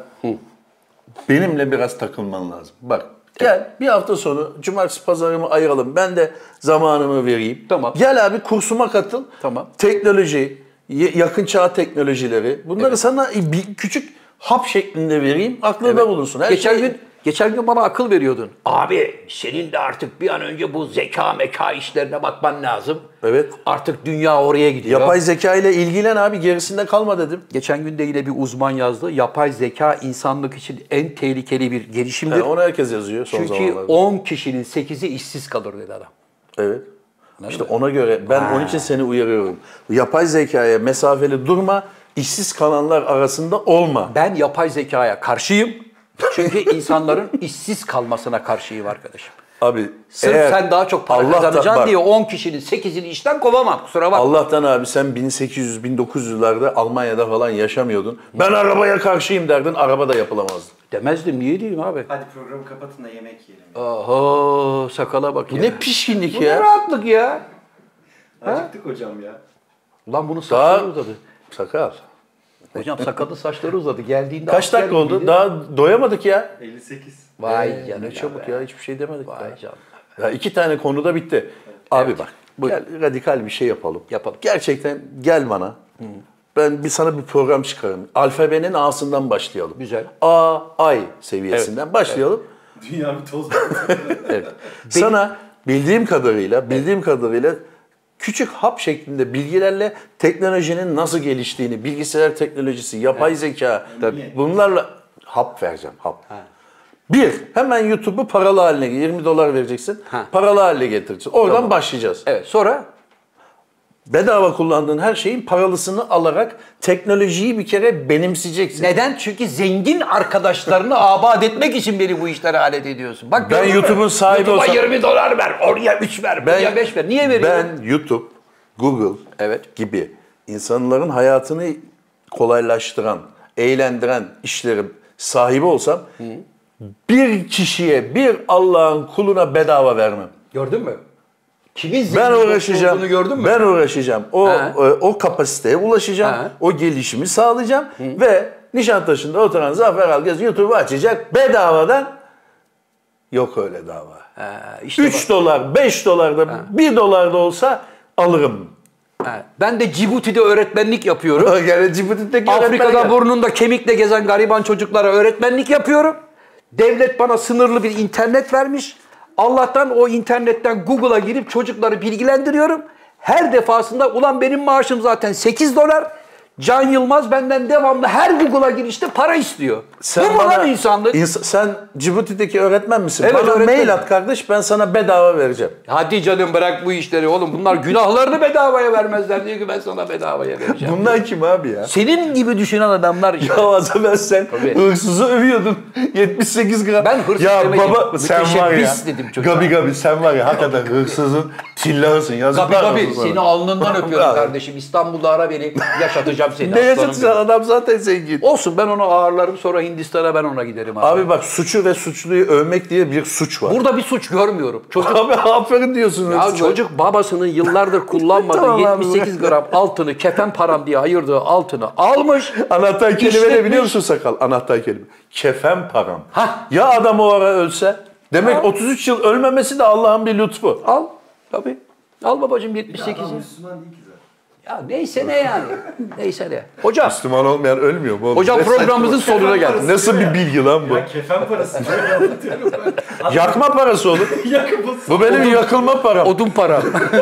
benimle biraz takılman lazım. Bak gel bir hafta sonu cumartesi pazarımı ayıralım. Ben de zamanımı vereyim. Tamam. Gel abi kursuma katıl. Tamam. Teknoloji, yakın çağ teknolojileri. Bunları sana bir küçük hap şeklinde vereyim. Aklında bulunsun. Her şey- Geçen gün bana akıl veriyordun. Abi senin de artık bir an önce bu zeka meka işlerine bakman lazım. Evet. Artık dünya oraya gidiyor. Yapay zeka ile ilgilen abi gerisinde kalma dedim. Geçen gün de yine bir uzman yazdı. Yapay zeka insanlık için en tehlikeli bir gelişimdir. Onu herkes yazıyor son Çünkü zamanlarda. 10 kişinin 8'i işsiz kalır dedi adam. Evet. İşte ona göre ben onun için seni uyarıyorum. Yapay zekaya mesafeli durma. işsiz kalanlar arasında olma. Ben yapay zekaya karşıyım. Çünkü insanların işsiz kalmasına karşıyım arkadaşım. Abi Sırf sen daha çok para Allah'tan- kazanacaksın bak, diye 10 kişinin 8'ini işten kovamam. Kusura bakma. Allah'tan abi sen 1800-1900'larda Almanya'da falan yaşamıyordun. Ben arabaya karşıyım derdin, araba da yapılamazdı. Demezdim. Niye diyeyim abi? Hadi programı kapatın da yemek yiyelim. Oho, sakala bak ya. Ne pişkinlik Bu ne ya. rahatlık ya. Acıktık hocam ya. Ulan bunun Daha saçları uzadı. sakal. Hocam sakalı saçları uzadı. Geldiğinde Kaç asker dakika oldu? gibiydi. Daha doyamadık ya. 58. Vay canına Ne çabuk be. ya, hiçbir şey demedik daha. Vay canına. Ya 2 tane konuda bitti. Abi bak, gel radikal bir şey yapalım. Yapalım. Gerçekten gel bana. Ben sana bir program çıkarım. Alfabenin A'sından başlayalım. Güzel. A, Ay seviyesinden başlayalım. Dünya bir toz. Evet. Sana bildiğim kadarıyla küçük hap şeklinde bilgilerle teknolojinin nasıl geliştiğini, bilgisayar teknolojisi, yapay zeka, bunlarla hap vereceğim, hap. Bir, hemen YouTube'u paralı haline, 20 dolar vereceksin, paralı haline getireceksin. Oradan başlayacağız. Evet, sonra Bedava kullandığın her şeyin paralısını alarak teknolojiyi bir kere benimseyeceksin. neden? Çünkü zengin arkadaşlarını abat etmek için beni bu işlere alet ediyorsun. Bak Ben gördün mü? YouTube'un sahibi YouTube'a olsam- 20 dolar ver, oraya 3 ver, buraya 5 ver. Niye veriyorsun? Ben YouTube, Google gibi insanların hayatını kolaylaştıran, eğlendiren işlerin sahibi olsam bir kişiye, bir Allah'ın kuluna bedava vermem. Gördün mü? Kimin zengin Ben uğraşacağım. olduğunu gördün mü? Ben uğraşacağım. O kapasiteye ulaşacağım. Ha. O gelişimi sağlayacağım ve Nişantaşı'nda oturan Zafer Algöz YouTube'u açacak bedavadan. Yok öyle dava. İşte 3 dolar, 5 dolar da 1 dolar da olsa alırım. ben de Cibuti'de öğretmenlik yapıyorum. Yani Cibuti'deki Afrika'da burnunda kemikle gezen gariban çocuklara öğretmenlik yapıyorum. Devlet bana sınırlı bir internet vermiş. Allah'tan o internetten Google'a girip çocukları bilgilendiriyorum. Her defasında ulan benim maaşım zaten 8 dolar. Can Yılmaz benden devamlı her Google'a girişte para istiyor. Bu mu lan insanlık? Sen Cibuti'deki öğretmen misin? Evet, Bana öğretmenim. mail at kardeş, ben sana bedava vereceğim. Hadi canım bırak bu işleri oğlum. Bunlar günahlarını bedavaya vermezler diyor ki ben sana bedavaya vereceğim. Bunlar kim abi ya? Senin gibi düşünen adamlar işte. Ya az evvel sen Tabii. hırsızı övüyordun. 78 gram. Ben hırsız ya demedim. baba sen var ya. Müteşebbis dedim çocuğa. Gabi sen var ya hakikaten hırsızın tillahısın. Yazıklar Gabi olsun sana. seni alnından öpüyorum kardeşim. İstanbul'da ara beni yaşatacağım seni. Ne aslanım yaşatacağın benim. adam zaten zengin. Olsun ben onu ağırlarım sonra Hindistan'a ben ona giderim abi. Abi bak suçu ve suçluyu övmek diye bir suç var. Burada bir suç görmüyorum. Çocuk Abi aferin diyorsun. ya hırsıza. çocuk babasının yıllardır kullanmadığı Tamam abi. 78 gram altını kefen param diye ayırdığı altını almış. Anahtar kelime ne İşletmiş. biliyor musun sakal? Anahtar kelime. Kefen param. Hah. Ya adam o ara ölse? Demek 33 yıl ölmemesi de Allah'ın bir lütfu. Al tabii. Al babacığım 78'i. Müslüman değil ki zaten. Ya neyse ne yani. Neyse ne. Hocam. Müslüman olmayan ölmüyor mu oğlum? Hocam Ne programımızın sonuna geldik. saçma- Nasıl bir bilgi lan bu? Ya kefen parası. Böyle anlatıyorum ben. Yakma parası oğlum. Yakıp Bu benim yakılma param. Odun para.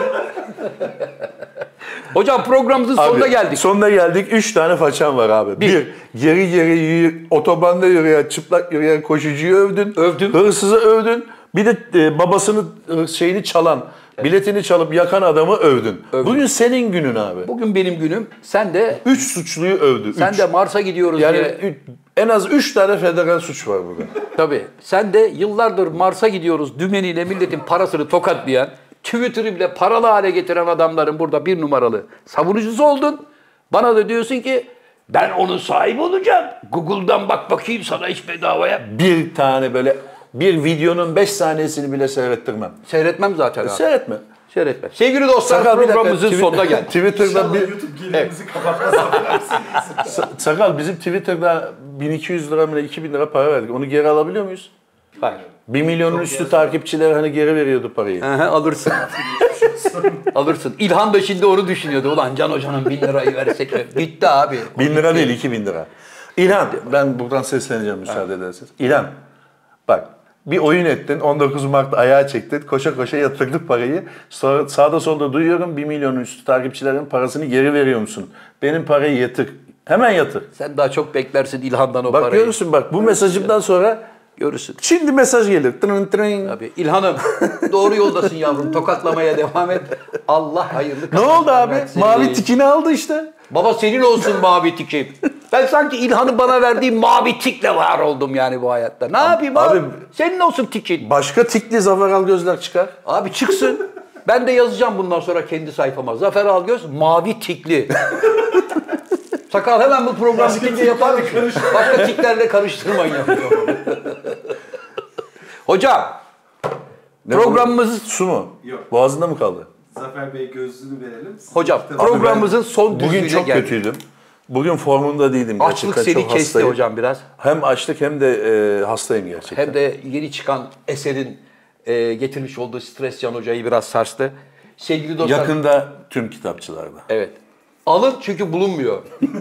Hocam programımızın sonuna Abi, geldik. Sonuna geldik. 3 tane façan var abi. Bir, geri otobanda yürüyen, çıplak yürüyen koşucuyu övdün. Övdüm. Hırsızı övdün. Bir de babasını şeyini çalan, biletini çalıp yakan adamı övdün. Bugün senin günün abi. Bugün benim günüm. Sen de 3 suçluyu övdü. sen Üç. de Mars'a gidiyoruz Yani diye. en az 3 tane federal suç var burada. Tabii. Sen de yıllardır Mars'a gidiyoruz dümeniyle milletin parasını tokatlayan, Twitter'ı bile paralı hale getiren adamların burada bir numaralı savunucusu oldun. Bana da diyorsun ki ben onun sahibi olacağım. Google'dan bak bakayım sana hiç bedavaya. Bir tane böyle bir videonun 5 saniyesini bile seyrettirmem. Seyretmem zaten abi. Seyretme. Seyretmem. Sevgili dostlar Sakal bir dakika, programımızın sonuna geldik. Twitter'da İnşallah bir... YouTube gelirimizi kapatmaz. Sakal bizim Twitter'da 1200 lira mı 2000 lira para verdik. Onu geri alabiliyor muyuz? Hayır. 1 milyonun üstü takipçileri hani geri veriyordu parayı. Aha, alırsın. Alırsın. İlhan da şimdi onu düşünüyordu. Ulan Can Hoca'nın 1000 lirayı versek. Gitti abi. 1000 lira değil 2000 lira. İlhan ben buradan sesleneceğim müsaade ederseniz. İlhan bak bir oyun ettin 19 Mart'ta ayağa çektin koşa koşa yatırdık parayı. Sonra sağda solda duyuyorum 1 milyonun üstü takipçilerin parasını geri veriyor musun? Benim parayı yatır. Hemen yatır. Sen daha çok beklersin İlhan'dan o Bak parayı. görürsün bak bu mesajımdan sonra Görürsün. şimdi mesaj gelir. Tırın tırın. Abi İlhan'ım doğru yoldasın yavrum. Tokatlamaya devam et. Allah hayırlı Ne oldu abi? versin. Mavi tikini aldı işte. Baba senin olsun mavi tikim. Ben sanki İlhan'ın bana verdiği mavi tikle var oldum yani bu hayatta. Ne yapayım abi? Senin olsun tikin. Başka tikli Zafer Algözler çıkar. Abi çıksın. Ben de yazacağım bundan sonra kendi sayfama. Zafer Algöz mavi tikli. Sakal hemen bu program bitince yapar mısın? Başka tiklerle karıştırmayın yapacağım. Hocam. Programımız... Su mu? Yok. Boğazında mı kaldı? Zafer Bey gözlüğünü verelim. Hocam programımızın son düzlüğüne Bugün çok geldik. kötüydüm. Bugün formunda değilim. Açlık Gerçekten seni çok kesti hastayım. hocam biraz. Hem açlık hem de hastayım gerçekten. Hem de yeni çıkan eserin getirmiş olduğu stres Can Hoca'yı biraz sarstı. Sevgili dostlar. Yakında tüm kitapçılarda. Evet. Alın çünkü bulunmuyor.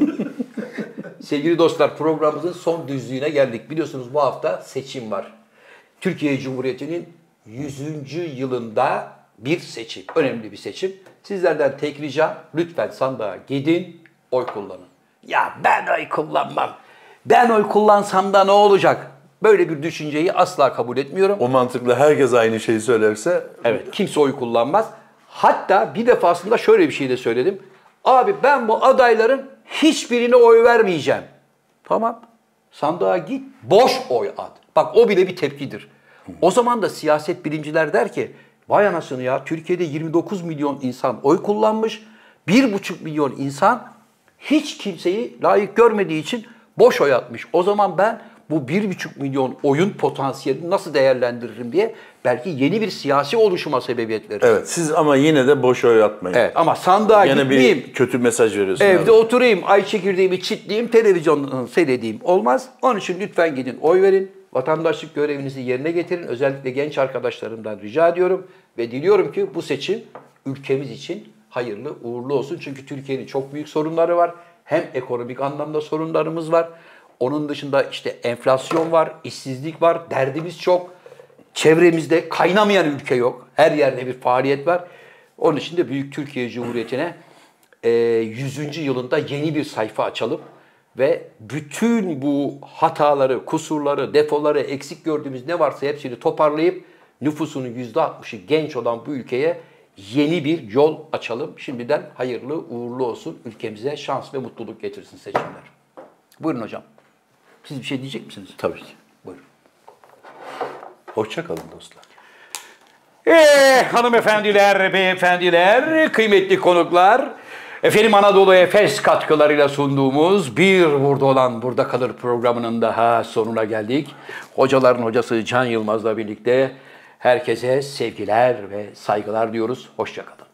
Sevgili dostlar programımızın son düzlüğüne geldik. Biliyorsunuz bu hafta seçim var. Türkiye Cumhuriyeti'nin 100. yılında bir seçim. Önemli bir seçim. Sizlerden tek ricam lütfen sandığa gidin, oy kullanın. Ya ben oy kullanmam. Ben oy kullansam da ne olacak? Böyle bir düşünceyi asla kabul etmiyorum. O mantıkla herkes aynı şeyi söylerse Evet, kimse oy kullanmaz. Hatta bir defasında şöyle bir şey de söyledim. Abi ben bu adayların hiçbirine oy vermeyeceğim. Tamam. Sandığa git, boş oy at. Bak o bile bir tepkidir. O zaman da siyaset bilimciler der ki, vay anasını ya Türkiye'de 29 milyon insan oy kullanmış. 1,5 milyon insan hiç kimseyi layık görmediği için boş oy atmış. O zaman ben bu 1,5 milyon oyun potansiyelini nasıl değerlendiririm diye belki yeni bir siyasi oluşuma sebebiyet verir. evet siz ama yine de boş oy atmayın. Evet ama sandığa Gene gitmeyeyim. bir kötü mesaj veriyorsun. Evde abi. oturayım, ay çekirdeğimi çitleyeyim, televizyondan seyredeyim. Olmaz. Onun için lütfen gidin oy verin. Vatandaşlık görevinizi yerine getirin. Özellikle genç arkadaşlarımdan rica ediyorum. Ve diliyorum ki bu seçim ülkemiz için hayırlı, uğurlu olsun. Çünkü Türkiye'nin çok büyük sorunları var. Hem ekonomik anlamda sorunlarımız var. Onun dışında işte enflasyon var, işsizlik var, derdimiz çok. Çevremizde kaynamayan ülke yok. Her yerde bir faaliyet var. Onun için de Büyük Türkiye Cumhuriyeti'ne 100. yılında yeni bir sayfa açalım. Ve bütün bu hataları, kusurları, defoları, eksik gördüğümüz ne varsa hepsini toparlayıp nüfusunun %60'ı genç olan bu ülkeye yeni bir yol açalım. Şimdiden hayırlı, uğurlu olsun. Ülkemize şans ve mutluluk getirsin seçimler. Buyurun hocam. Siz bir şey diyecek misiniz? Tabii ki. Buyurun. Hoşça kalın dostlar. Hanımefendiler, beyefendiler, kıymetli konuklar, efendim Anadolu Efes katkılarıyla sunduğumuz Bir Burada Olan Burada Kalır programının daha sonuna geldik. Hocaların hocası Can Yılmaz'la birlikte herkese sevgiler ve saygılar diyoruz. Hoşça kalın.